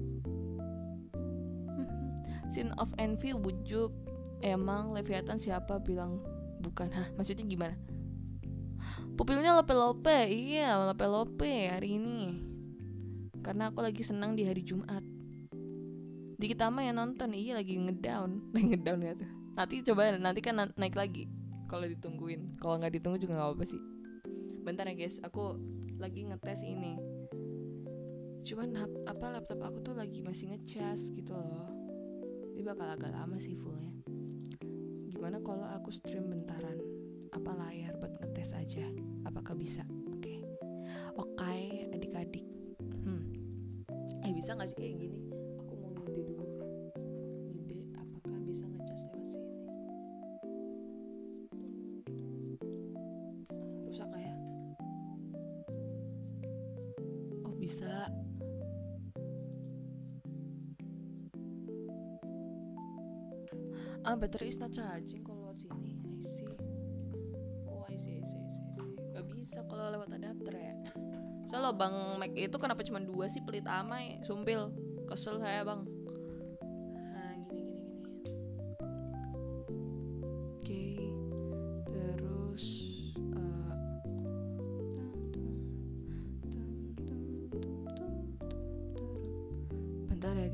Sin of Envy wujud. Emang Leviathan siapa bilang bukan? Hah, maksudnya gimana? Pupilnya lope-lope. Iya, lope-lope hari ini, karena aku lagi senang di hari Jumat. Dikit ama yang nonton. Iya, lagi ngedown gak tuh? Nanti kan naik lagi kalau ditungguin. Kalau nggak ditunggu juga nggak apa-apa sih. Bentar ya guys, aku lagi ngetes ini. Cuman laptop aku tuh lagi masih ngecas gitu loh. Ini bakal agak lama sih fullnya. Gimana kalau aku stream bentaran? Apa layar buat ngetes aja? Apakah bisa? Oke, adik-adik. Bisa nggak sih kayak gini? Aku mau ngide dulu. Apakah bisa ngecas lewat sini? Rusak nggak ya? Oh bisa. Battery is not charging kalau lewat sini. I see. Gak bisa kalau lewat adapter ya. Soalnya bang Mac itu kenapa cuma 2 sih, pelit amai, sumpil. Kesel saya bang. Nah gini. Oke. Terus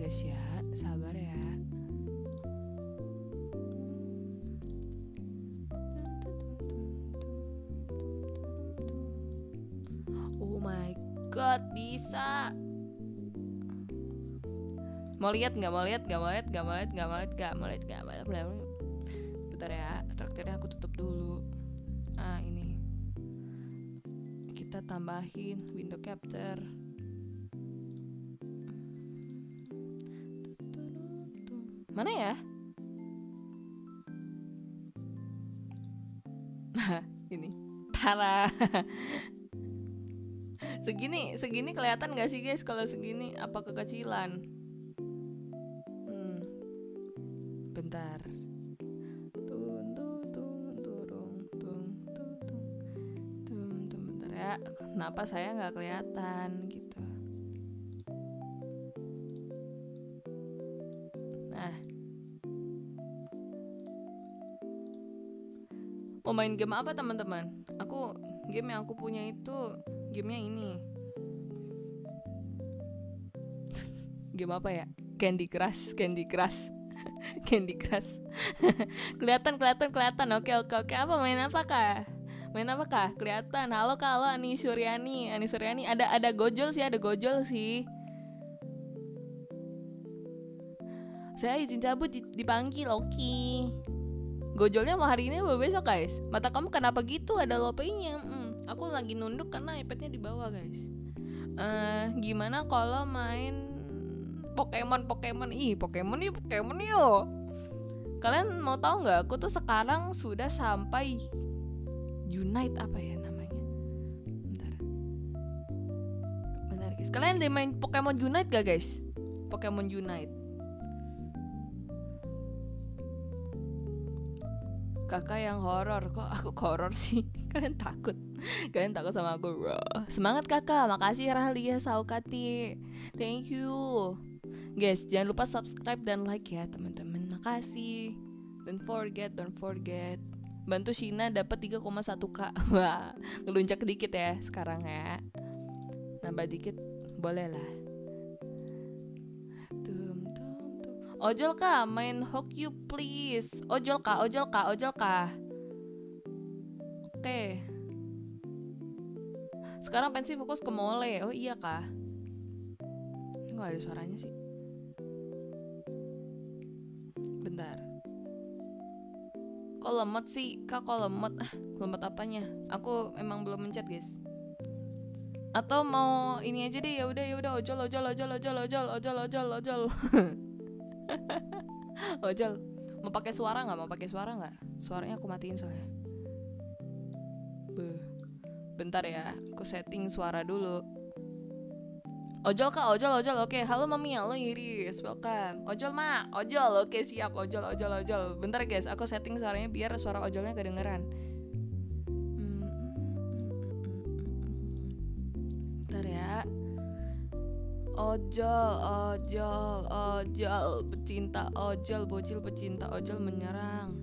guys ya, sabar ya. Oh my god, bisa. Mau lihat nggak? Bentar ya, traktirnya aku tutup dulu. Ini kita tambahin window capture. Mana ya? Ini. Tara. Segini kelihatan nggak sih guys? Kalau segini apa kekecilan? Bentar. Bentar ya. Kenapa saya nggak kelihatan gitu? Nah. Mau main game apa teman-teman? Game yang aku punya itu gamenya ini. Game apa ya? Candy Crush. Candy Crush. kelihatan. Oke. Apa main apa kah? Kelihatan. Halo Kak, halo Ani Suryani. Ada gojol sih. Saya izin cabut dipanggil, oke. Gojolnya mau hari ini atau besok guys? Mata kamu kenapa gitu? Ada lopenya. Aku lagi nunduk karena iPadnya di bawah guys. Gimana kalau main Pokemon? Pokemon yuk. Kalian mau tahu nggak? Aku tuh sekarang sudah sampai Unite apa ya namanya? Bentar guys. Kalian udah main Pokemon Unite gak guys? Pokemon Unite. Kakak yang horor, kok aku horor sih? Kalian takut sama aku, bro. Semangat kakak, makasih Rahlia Saukati, thank you guys. Jangan lupa subscribe dan like ya teman-teman, makasih. Don't forget bantu Shina dapat 3,1k. Wah, ngeluncak dikit ya sekarang ya, nambah dikit boleh lah. Ojol kak, main Hokyu please. Ojol kak. Oke. Sekarang pensi fokus ke mole. Oh iya kak. Nggak ada suaranya sih. Bentar. Kok lemot sih kak? Lemot apanya? Aku emang belum mencet guys. Atau mau ini aja deh, ya udah ojol. Ojol, mau pakai suara nggak? Suaranya aku matiin soalnya. Bentar ya, aku setting suara dulu. Ojol kak, ojol. Oke, halo mami, halo Iris, welcome. Ojol oke siap. Ojol. Bentar guys, aku setting suaranya biar suara ojolnya kedengeran. Bentar ya. Ojol, pecinta ojol, bocil pecinta ojol menyerang.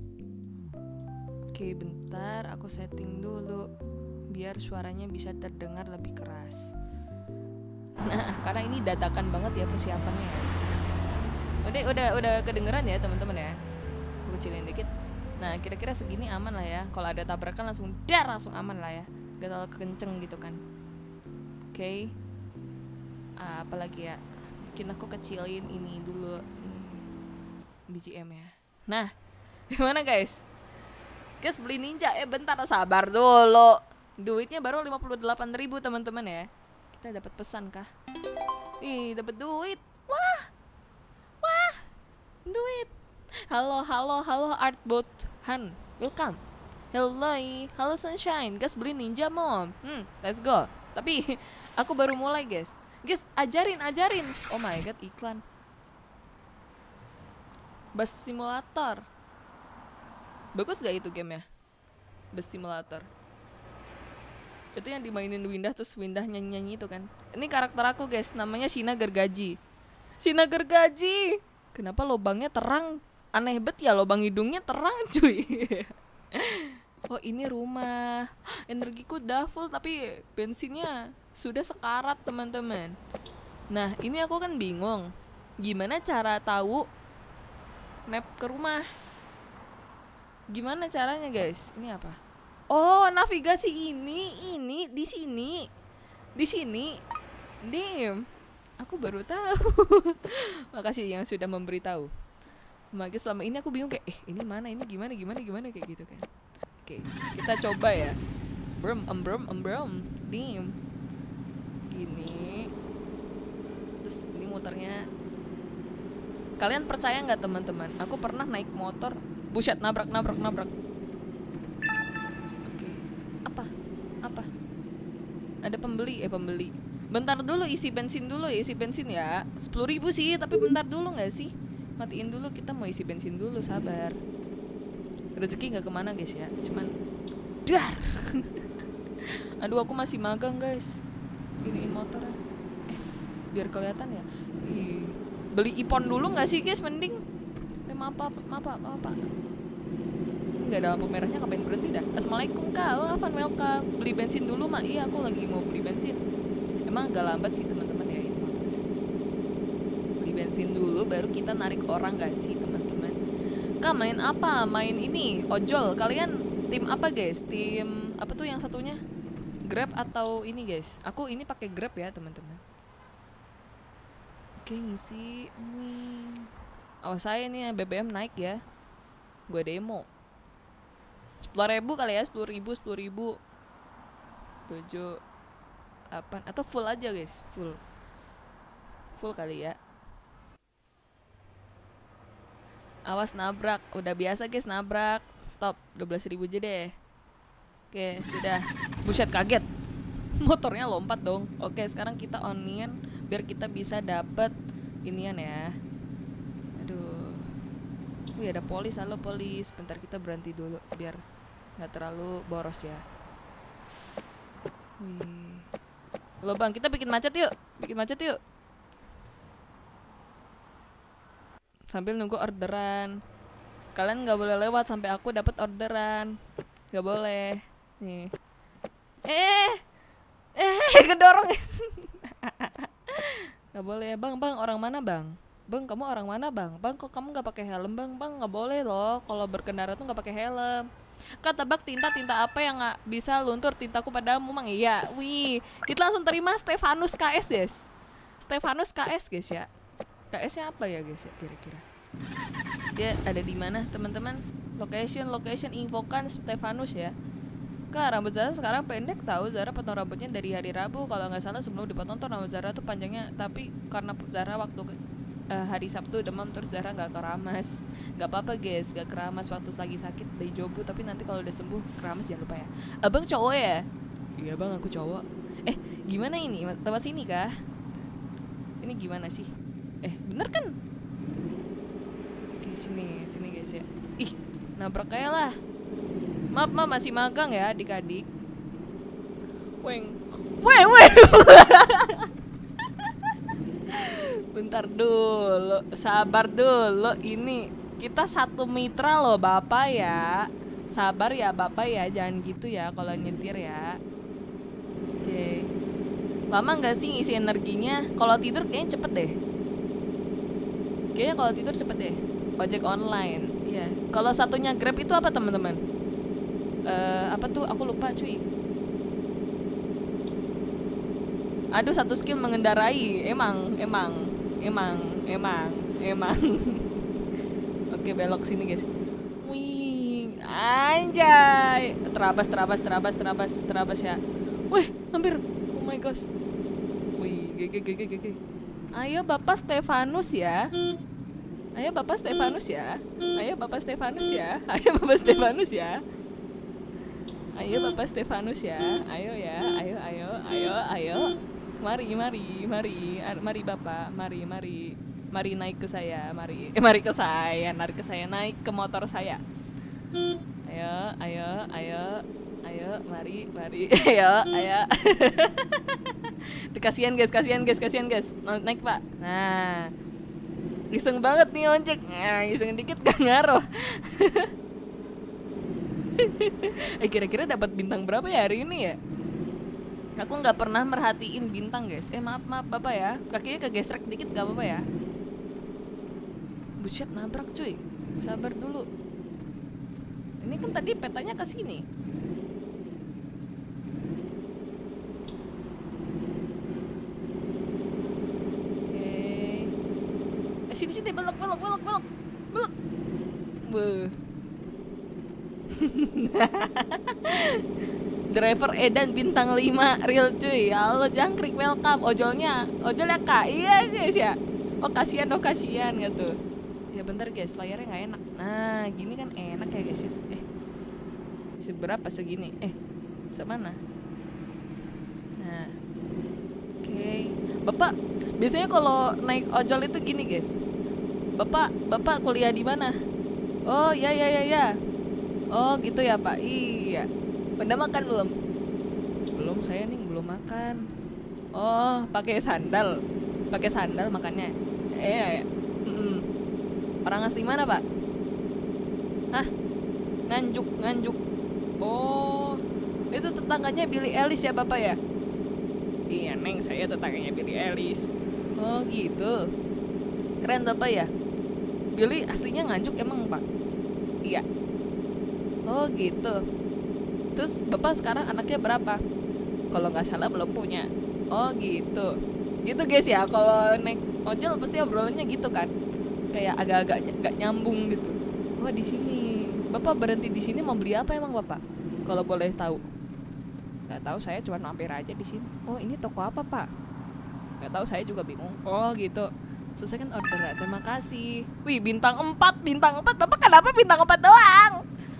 Oke, bentar, aku setting dulu biar suaranya bisa terdengar lebih keras. Nah, karena ini dadakan banget ya persiapannya. Udah kedengeran ya teman-teman ya. Aku kecilin dikit. Nah, kira-kira segini aman lah ya. Kalau ada tabrakan langsung aman lah ya. Gak terlalu kenceng gitu kan. Oke. Apalagi ya, mungkin aku kecilin ini dulu BGM ya. Nah, gimana guys beli ninja? Bentar, sabar dulu, duitnya baru 58.000 teman-teman ya. Kita dapat pesan kah? Dapat duit. Wah duit. Halo Artbot Han, welcome. Halo Sunshine, guys beli ninja mom. Let's go. Tapi aku baru mulai guys, ajarin. Oh my god, iklan. Bus Simulator. Bagus gak itu game ya? Bus Simulator. Itu yang dimainin Windah, terus Windah nyanyi itu kan. Ini karakter aku guys, namanya Shina Gergaji. Kenapa lubangnya terang? Aneh bet ya, lubang hidungnya terang cuy. Oh ini rumah. Energiku udah full tapi bensinnya sudah sekarat teman-teman. Nah ini aku kan bingung, Gimana cara tahu map ke rumah? Gimana caranya guys? Ini apa? Oh, navigasi ini di sini. Di sini. Damn. Aku baru tahu. Makasih yang sudah memberitahu. Makanya selama ini aku bingung kayak ini mana, ini gimana kayak gitu kan. Oke, kita coba ya. Brum. Damn. Gini. Terus ini muternya. Kalian percaya nggak teman-teman? Aku pernah naik motor, buset, nabrak. Oke. Apa? Ada pembeli. Bentar dulu, isi bensin ya. 10.000 sih, tapi bentar dulu nggak sih? Matiin dulu, kita mau isi bensin dulu, sabar. Rezeki nggak kemana guys ya, cuman dar. Aduh, aku masih magang guys. Iniin motornya. Biar kelihatan ya. Beli ipon dulu nggak sih guys, mending. Maaf. Nggak ada lampu merahnya, ngapain berhenti dah. Assalamualaikum kak, Afan welcome. Beli bensin dulu mak. Iya, aku lagi mau beli bensin. Emang agak lambat sih teman-teman ya ini motornya. Beli bensin dulu baru kita narik orang gak sih teman-teman. Kak main apa? Main ini ojol. Kalian tim apa guys? Tim apa tuh yang satunya? Grab atau ini guys? Aku ini pakai Grab ya teman-teman. Oke, ngisi nih. Awas saya nih BBM naik ya. Gue demo 10.000 kali ya, 10.000 7 8 atau full aja guys, full kali ya. Awas nabrak, udah biasa guys nabrak. Stop, 12.000 aja deh. Oke, sudah. Buset, kaget. Motornya lompat dong. Oke, sekarang kita onion biar kita bisa dapet inian ya. Aduh. Wih, ada polis, halo polis. Bentar kita berhenti dulu biar nggak terlalu boros ya. Wih. Halo bang, kita bikin macet yuk. Sambil nunggu orderan. Kalian nggak boleh lewat sampai aku dapat orderan. Nggak boleh. Nih. Kedorong. Nggak boleh bang. Orang mana bang? Bang, kamu orang mana bang? Bang, kok kamu nggak pakai helm bang? Bang, nggak boleh loh. Kalau berkendara tuh nggak pakai helm. Kak, tebak tinta apa yang nggak bisa luntur tintaku padamu mang? Iya, wih, kita langsung terima Stefanus KS guys. Stefanus KS guys ya. KS-nya apa ya guys ya kira-kira? Dia ada di mana teman-teman? Location infokan Stefanus ya. Kak, rambut Zara sekarang pendek tahu. Zara potong rambutnya dari hari Rabu kalau nggak salah. Sebelum dipotong tuh rambut Zara tuh panjangnya, tapi karena Zara waktu hari Sabtu demam terus Zara nggak keramas. Nggak apa-apa guys, nggak keramas waktu lagi sakit dari jobu, tapi nanti kalau udah sembuh keramas jangan lupa ya. Abang cowok ya? Iya bang, aku cowok. Gimana ini? Tempat sini kah? Ini gimana sih? Bener kan? Oke, sini guys ya. Ih, nabrak kayak lah. Maaf masih magang ya adik-adik. Weng. Bentar dulu, sabar dulu. Ini kita satu mitra loh bapak ya. Sabar ya bapak ya, jangan gitu ya kalau nyetir ya. Oke. Lama nggak sih ngisi energinya? Kalau tidur kayaknya cepet deh. Kayaknya kalau tidur cepet deh. Ojek online, iya. Kalau satunya Grab itu apa teman-teman? Apa tuh? Aku lupa cuy. Aduh, satu skill mengendarai. Emang. Oke, belok sini guys. Wih, anjay. Terabas ya. Wih, hampir. Oh my gosh. Wih, GG. Ayo Bapak Stefanus ya. Ayo Bapak Stefanus ya. Ayo Bapak Stefanus ya. Ayo ya. Ayo. Mari Bapak, mari naik ke saya, naik ke motor saya. Ayo, mari, ayo. Kasihan guys. Naik Pak. Nah, iseng banget nih ojek. Iseng dikit gak ngaruh. Kira-kira dapat bintang berapa ya hari ini ya? Aku nggak pernah merhatiin bintang guys. Maaf Bapak ya, kakinya kegesrek dikit gak apa-apa ya. Buset, nabrak cuy. Sabar dulu. Ini kan tadi petanya ke sini. Oke. Sini belok. Beuh. Driver Edan bintang 5 real cuy. Halo jangkrik, welcome. Ojolnya kak. Iya guys ya. Oh kasihan gitu. Ya bentar guys, layarnya nggak enak. Nah gini kan enak ya guys ya. Seberapa segini? Semana? Nah, oke. Bapak biasanya kalau naik ojol itu gini guys. Bapak kuliah di mana? Oh ya. Oh gitu ya Pak. Iya. Udah makan belum? Belum, saya nih belum makan. Oh pakai sandal makannya. Iya. Orang asli mana Pak? Hah? Nganjuk. Oh, itu tetangganya Billy Ellis ya Bapak ya? Iya Neng, saya tetangganya Billy Ellis. Oh gitu. Keren Bapak ya? Billy aslinya Nganjuk emang Pak? Iya. Oh gitu. Terus Bapak sekarang anaknya berapa? Kalau nggak salah belum punya. Oh gitu. Gitu guys ya, kalau naik ojol pasti obrolannya gitu kan? Kayak agak-agak nggak nyambung gitu. Oh di sini. Bapak berhenti di sini mau beli apa emang Bapak? Kalau boleh tahu. Nggak tahu, saya cuma mampir aja di sini. Oh ini toko apa Pak? Nggak tahu, saya juga bingung. Oh gitu. Selesaikan order. Terima kasih. Wih bintang 4. Bapak kenapa bintang 4 doang?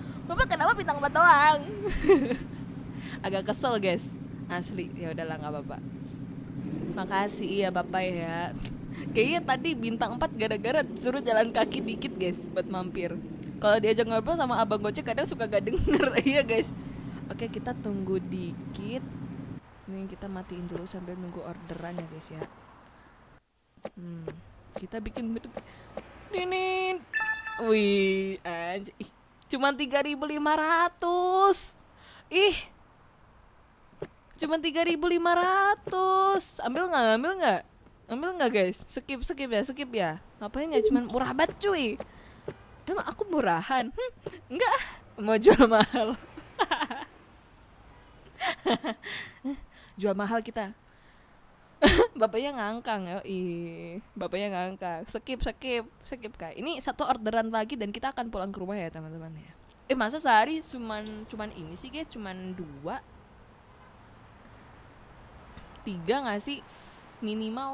Agak kesel guys. Asli. Ya udahlah nggak apa-apa. Makasih ya Bapak ya. Kayaknya tadi bintang 4 gara-gara suruh jalan kaki dikit guys buat mampir. Kalau diajak ngobrol sama abang gojek kadang suka gak denger. Iya guys. Oke kita tunggu dikit. Nih kita matiin dulu sambil nunggu orderan ya guys ya. Kita bikin ini. Wih anjir. Cuma 3.500. Ih. Cuma 3.500. Ambil nggak guys? Skip ya. Ngapain ya, cuman murah banget cuy. Emang aku murahan? Enggak, mau jual mahal. Jual mahal kita. Bapaknya ngangkang ya. Bapaknya ngangkang. Skip Kak. Ini satu orderan lagi dan kita akan pulang ke rumah ya teman-teman ya. Masa sehari cuman ini sih guys, cuman 2 3 nggak sih minimal.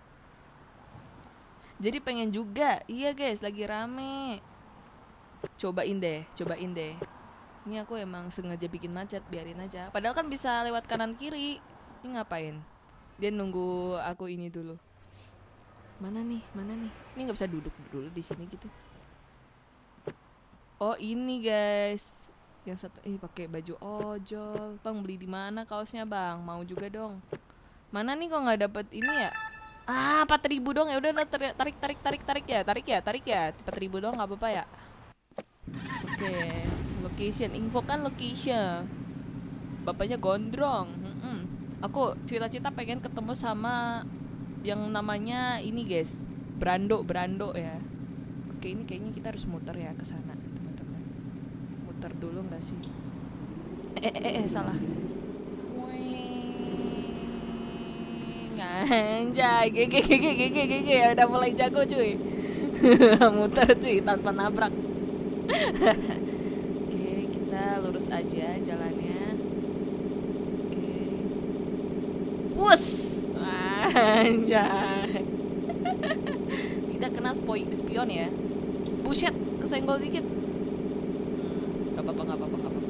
Jadi pengen juga. Iya guys, lagi rame. Cobain deh. Ini aku emang sengaja bikin macet, biarin aja. Padahal kan bisa lewat kanan kiri. Ini ngapain? Dia nunggu aku ini dulu. Mana nih? Ini nggak bisa duduk dulu di sini gitu. Oh ini guys. Yang satu pakai baju ojol. Bang beli di mana kaosnya bang? Mau juga dong. Mana nih kok nggak dapet ini ya? 4.000 dong ya udah tarik ya 4.000 dong nggak apa-apa ya. Oke. Location, infokan location. Bapaknya gondrong. Aku cita-cita pengen ketemu sama yang namanya ini guys, Brando ya. Oke ini kayaknya kita harus muter ya ke sana teman-teman. Muter dulu nggak sih? Salah. Anjay, gege ya udah mulai jago cuy. Muter cuy tanpa nabrak. Oke, kita lurus aja jalannya. Oke. Wus. Anjay. Tidak kena spion ya. Buset, kesenggol dikit. Gak apa-apa.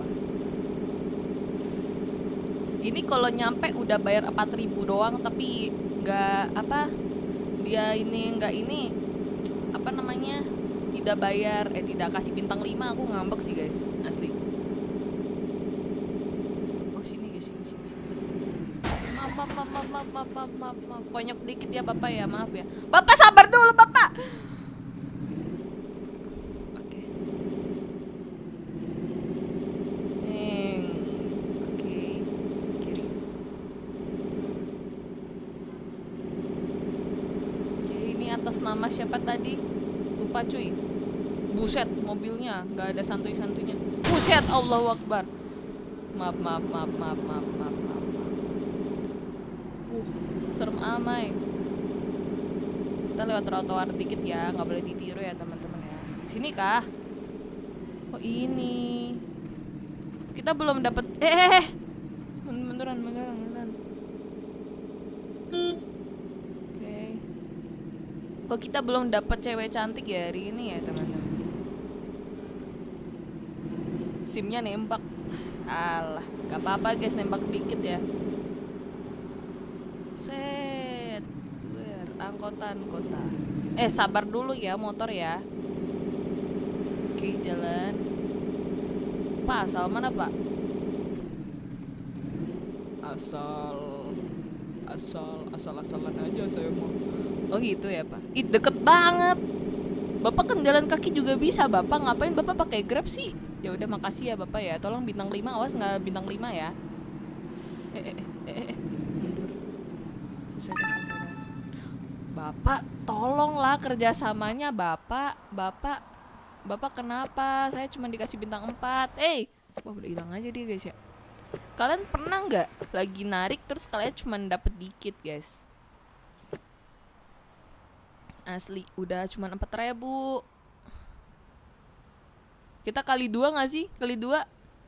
Ini kalau nyampe udah bayar 4.000 doang tapi nggak dia ini tidak bayar tidak kasih bintang 5. Aku ngambek sih guys asli. Oh sini guys sini. Maaf ponyok dikit ya Bapak ya, maaf ya Bapak, sabar dulu Bapak. Atas nama siapa tadi? sumpah cuy. Buset, mobilnya nggak ada santuy-santunya. Buset, Allahu Akbar. Maaf. Serem amai. Kita lewat trotoar dikit ya, nggak boleh ditiru ya teman-teman ya. Sini kah? Oh ini. Kita belum dapat. Beneran. Oke. Oh kita belum dapat cewek cantik ya hari ini ya teman-teman. SIM-nya nembak. Alah, gak apa-apa guys, nembak dikit ya. Set. Angkutan kota. Sabar dulu ya motor ya. Oke, jalan. Pak, asal mana pak? Asal-asalan aja saya mau. Oh gitu ya pak. Ih deket banget. Bapak kan jalan kaki juga bisa bapak. Ngapain bapak pakai Grab sih? Ya udah makasih ya bapak ya. Tolong bintang 5, awas nggak bintang 5 ya. Mundur. Bapak tolonglah kerjasamanya bapak. Bapak kenapa? Saya cuma dikasih bintang 4. Wah udah hilang aja dia guys ya. Kalian pernah nggak lagi narik terus kalian cuma dapet dikit guys? Asli udah cuma 4.000. Kita kali 2 nggak sih? Kali 2.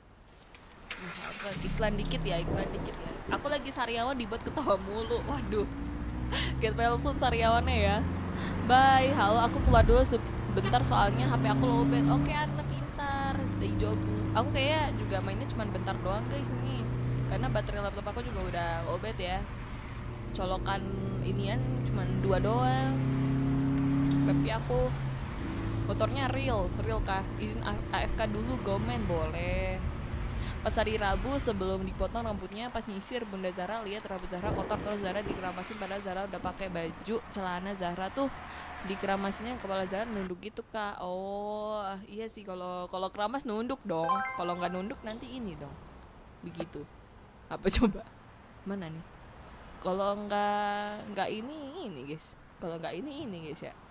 Iklan dikit ya. Aku lagi sariawan dibuat ketawa mulu. Waduh. Get well soon sariawannya ya. Bye. Halo, aku keluar dulu sebentar soalnya HP aku lowbat. Oke, anak pintar. Day jobu. Aku kayak juga mainnya cuma bentar doang guys nih. Karena baterai laptop aku juga udah lowbat ya. Colokan inian cuma 2 doang. Tapi aku motornya real kah? Izin AFK dulu gomen boleh. Pas hari Rabu sebelum dipotong rambutnya, pas nyisir Bunda Zara lihat rambut Zara kotor terus Zara dikeramasin, padahal Zara udah pakai baju celana Zara tuh dikeramasinnya kepala Zara nunduk gitu kak. Oh iya sih, kalau keramas nunduk dong, kalau nggak nunduk nanti ini dong begitu. Apa coba mana nih? Kalau nggak ini guys, kalau nggak ini guys ya.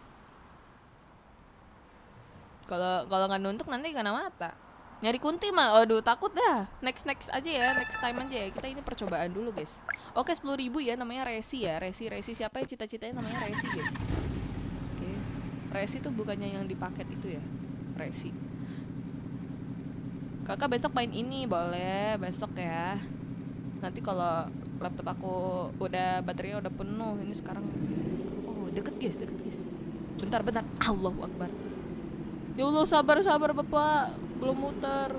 Kalau nggak nunduk nanti kena mata. Nyari kunti mah, aduh takut dah. Next aja ya, next time aja ya. Kita ini percobaan dulu guys. Oke 10.000 ya, namanya Resi ya. Resi siapa ya cita-citanya namanya Resi guys. Oke, Resi tuh bukannya yang di paket itu ya, Resi. Kakak besok main ini boleh, besok ya. Nanti kalau laptop aku udah baterainya udah penuh. Ini sekarang, oh deket guys. Bentar, Allahu Akbar. Ya Allah, sabar bapak, belum muter.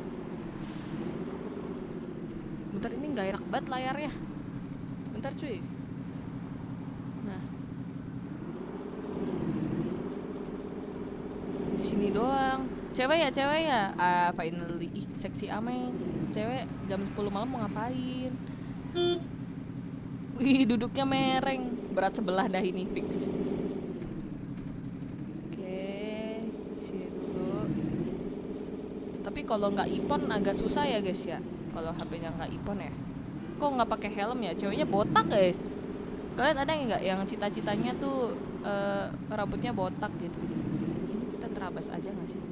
Bentar, ini nggak enak banget layarnya. Bentar cuy. Nah, di sini doang. Cewek ya. Finally, seksi ameng. Cewek jam 10 malam mau ngapain? Wih, duduknya mereng. Berat sebelah dah ini fix. Tapi kalau nggak iPhone agak susah ya guys ya. Kalau HP-nya nggak iPhone ya. Kok nggak pakai helm ya? Ceweknya botak guys. Kalian ada nggak yang cita-citanya tuh rambutnya botak gitu? Ini kita terabas aja nggak sih?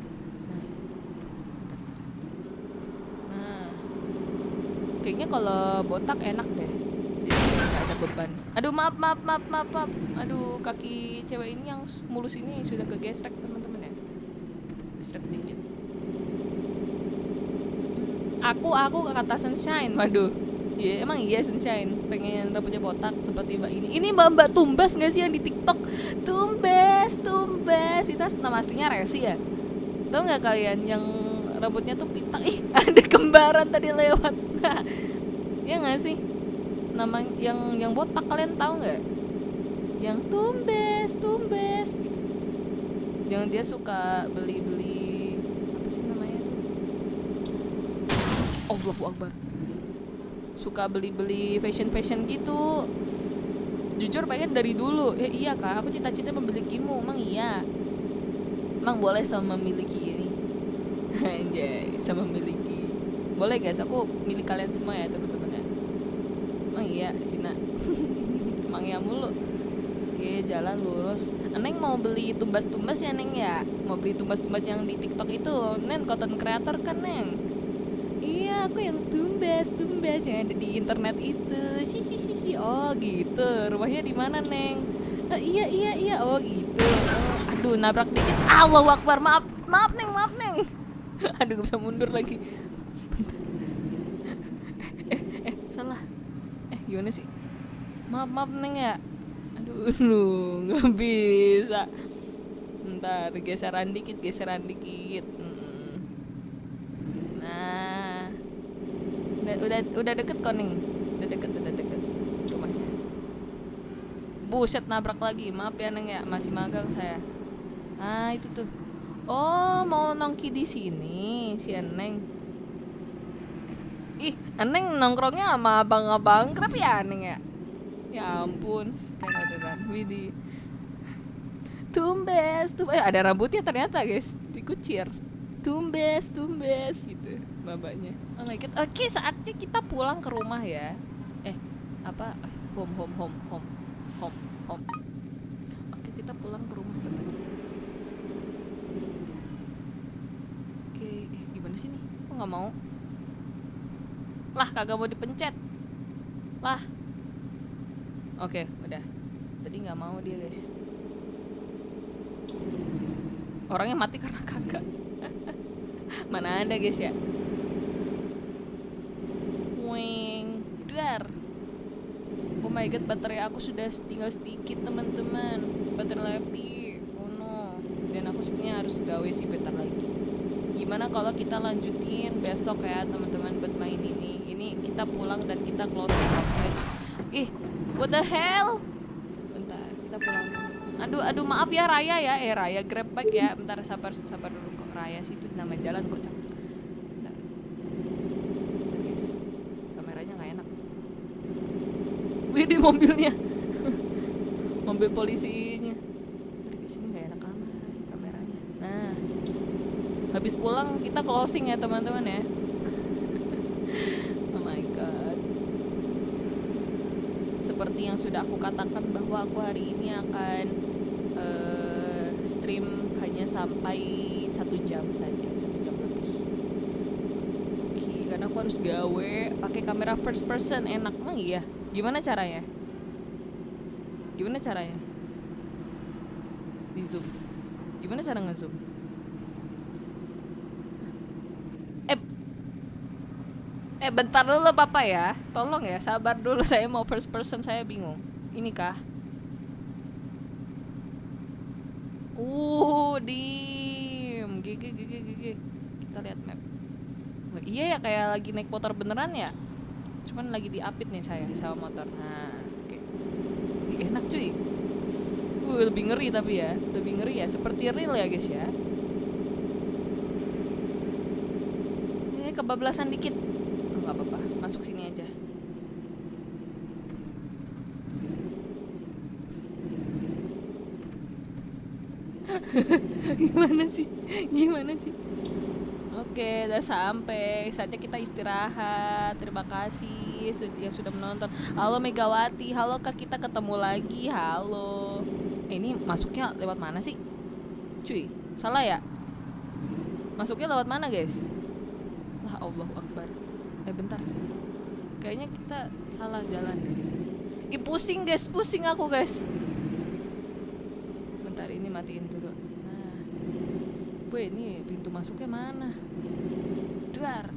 Nah, kayaknya kalau botak enak deh. Jadi nggak ada beban. Aduh maaf. Aduh, kaki cewek ini yang mulus ini sudah kegesrek teman-teman ya. Gesrek dikit. Aku kata Sunshine. Waduh. Iya, emang iya Sunshine pengen rambutnya botak seperti mbak ini. Ini mbak Tumbas nggak sih yang di TikTok? Tumbas. Itu nama aslinya Resi ya. Tahu nggak kalian yang rambutnya tuh pitak? Ih, ada kembaran tadi lewat. Ya nggak sih? Nama yang botak kalian tahu nggak? Yang Tumbas gitu. Yang dia suka beli apa sih namanya tuh? Allahu Akbar. Suka beli fashion gitu. Jujur pengen dari dulu. Iya kak, aku cita-cita memilikimu. Emang iya. Emang boleh sama memiliki ini. Anjay, sama memiliki. Boleh guys, aku milik kalian semua ya teman-teman ya. Emang iya, Sina. Emang ya mulu. Oke, jalan lurus. Neng mau beli tumbas-tumbas ya Neng ya? Mau beli tumbas-tumbas yang di TikTok itu. Neng content creator kan Neng? Iya, aku yang tumbas-tumbas yang ada di internet itu. Sih. Oh gitu. Rumahnya di mana Neng? Iya. Oh gitu. Oh, aduh, nabrak dikit. Allahu Akbar. Maaf Neng. Aduh, gak bisa mundur lagi. Salah. Gimana sih? Maaf Neng ya. Aduh, nggak bisa. Ntar geseran dikit. Nah, udah deket kok Neng. Udah deket rumahnya. Buset, nabrak lagi. Maaf ya Neng ya, masih magang saya. Ah, itu tuh. Oh, mau nongki di sini si Neng. Ih, Neng nongkrongnya sama abang-abang Grab ya Neng ya? Ya ampun, kan beneran. Widih. Tumbes. Ada rambutnya ternyata guys, dikucir. Tumbes gitu babanya. Oh my god. Oke, saatnya kita pulang ke rumah ya. Apa? Home. Oke, kita pulang ke rumah teman-teman. Oke, gimana sih nih? Kok nggak mau? Lah, kagak mau dipencet. Lah. Oke, udah. Tadi nggak mau dia guys. Orangnya mati karena kagak. Mana ada guys ya. Wing, dar. Oh my god, baterai aku sudah tinggal sedikit teman-teman. Baterai lepi. Oh no. Dan aku sebenarnya harus gawe sih bentar lagi. Gimana kalau kita lanjutin besok ya teman-teman buat main ini. Ini kita pulang dan kita closing. Ih, what the hell? Bentar, kita pulang. Aduh, maaf ya Raya ya. Raya grab bike ya. Bentar, sabar dulu kok. Raya sih itu nama jalan kocak. Bentar guys, kameranya nggak enak. Wih, di mobilnya. Mobil polisinya. Dari sini nggak enak amat kameranya. Nah, habis pulang kita closing ya teman-teman ya. Oh my god. Seperti yang sudah aku katakan bahwa aku hari ini akan stream hanya sampai 1 jam saja, 1 jam lebih. Oke, karena aku harus gawe pakai kamera first person. Enak emang iya. Gimana caranya? Di zoom. Gimana cara nge-zoom? Bentar dulu Papa ya. Tolong ya, sabar dulu, saya mau first person, saya bingung. Ini kah? Dim. GG. Kita lihat map. Oh, iya ya, kayak lagi naik motor beneran ya. Cuman lagi diapit nih saya sama motor. Nah, oke. Enak cuy. Lebih ngeri tapi ya. Lebih ngeri ya, seperti real ya guys ya. Kebablasan dikit. Oh, gak apa-apa, masuk sini aja. Gimana sih? Oke, udah sampai. Saatnya kita istirahat. Terima kasih yang sudah menonton. Halo Megawati, halo Kak, kita ketemu lagi. Halo. Ini masuknya lewat mana sih? Cuy, salah ya? Masuknya lewat mana guys? Lah, Allahu Akbar. Bentar. Kayaknya kita salah jalan deh. Pusing guys, pusing aku guys. Bentar, ini matiin dulu. Nah, ini pintu masuknya mana? Duar.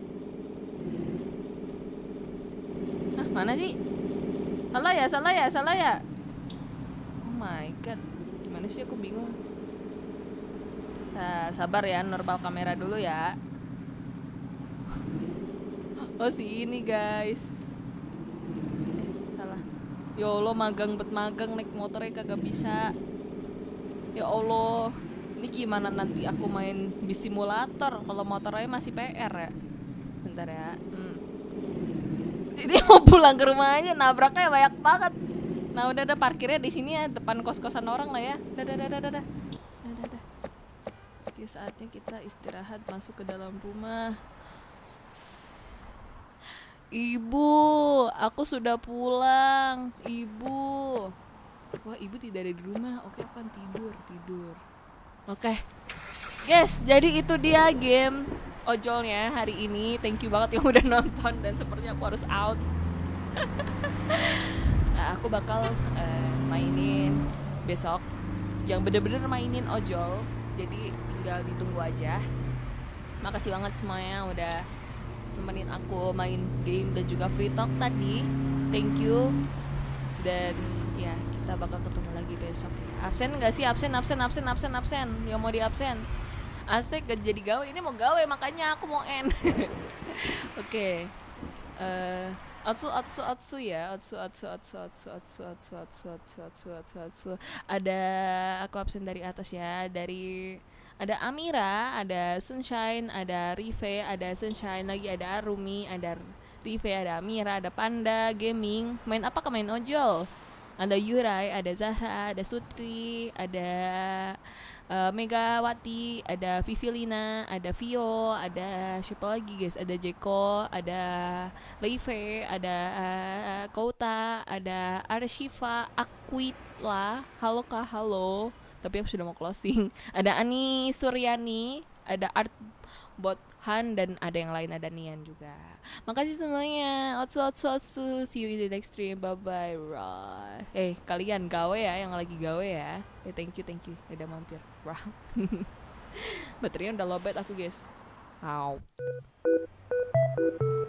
Mana sih? Salah ya. Oh my god, gimana sih, aku bingung. Nah, sabar ya, normal kamera dulu ya. Oh, si ini guys. Salah. Ya Allah, magang naik motornya kagak bisa. Ya Allah, ini gimana nanti aku main bis simulator kalau motornya masih PR ya. Bentar ya. Ini mau pulang ke rumahnya, nabraknya banyak banget. Nah, udah parkirnya di sini ya, depan kos-kosan orang lah ya. Dadah. Oke, saatnya kita istirahat, masuk ke dalam rumah. Ibu, aku sudah pulang. Ibu. Wah, ibu tidak ada di rumah. Oke, aku akan tidur. Oke, guys, jadi itu dia game ojolnya hari ini. Thank you banget yang udah nonton, dan sepertinya aku harus out. Aku bakal mainin besok yang bener-bener mainin ojol, jadi tinggal ditunggu aja. Makasih banget semuanya udah nemenin aku main game dan juga free talk tadi. Thank you. Dan ya, kita bakal ketemu lagi besok ya. Absen gak sih? Absen. Yang mau di absen. Asik, gak jadi gawe. Ini mau gawe, makanya aku mau end. Oke. Otsu ya. Otsu. Ada aku absen dari atas ya. Ada Amira, ada Sunshine, ada Rive, ada Sunshine lagi, ada Arumi, ada Rive, ada Amira, ada Panda Gaming. Main apa? Main ojol. Ada Yurai, ada Zahra, ada Sutri, ada Megawati, ada Vivilina, ada Vio, ada siapa lagi guys? Ada Jeko, ada Leive, ada Kouta, ada Arshifa, Akwit lah. Halo kak, halo. Tapi aku sudah mau closing. Ada Ani Suryani, ada Art Bot Han, dan ada yang lain, ada Nian juga. Makasih semuanya. Otsu. See you in the next stream. Bye bye. Kalian gawe ya, yang lagi gawe ya. Thank you. Udah mampir. Baterainya udah lowbat aku guys. Ow.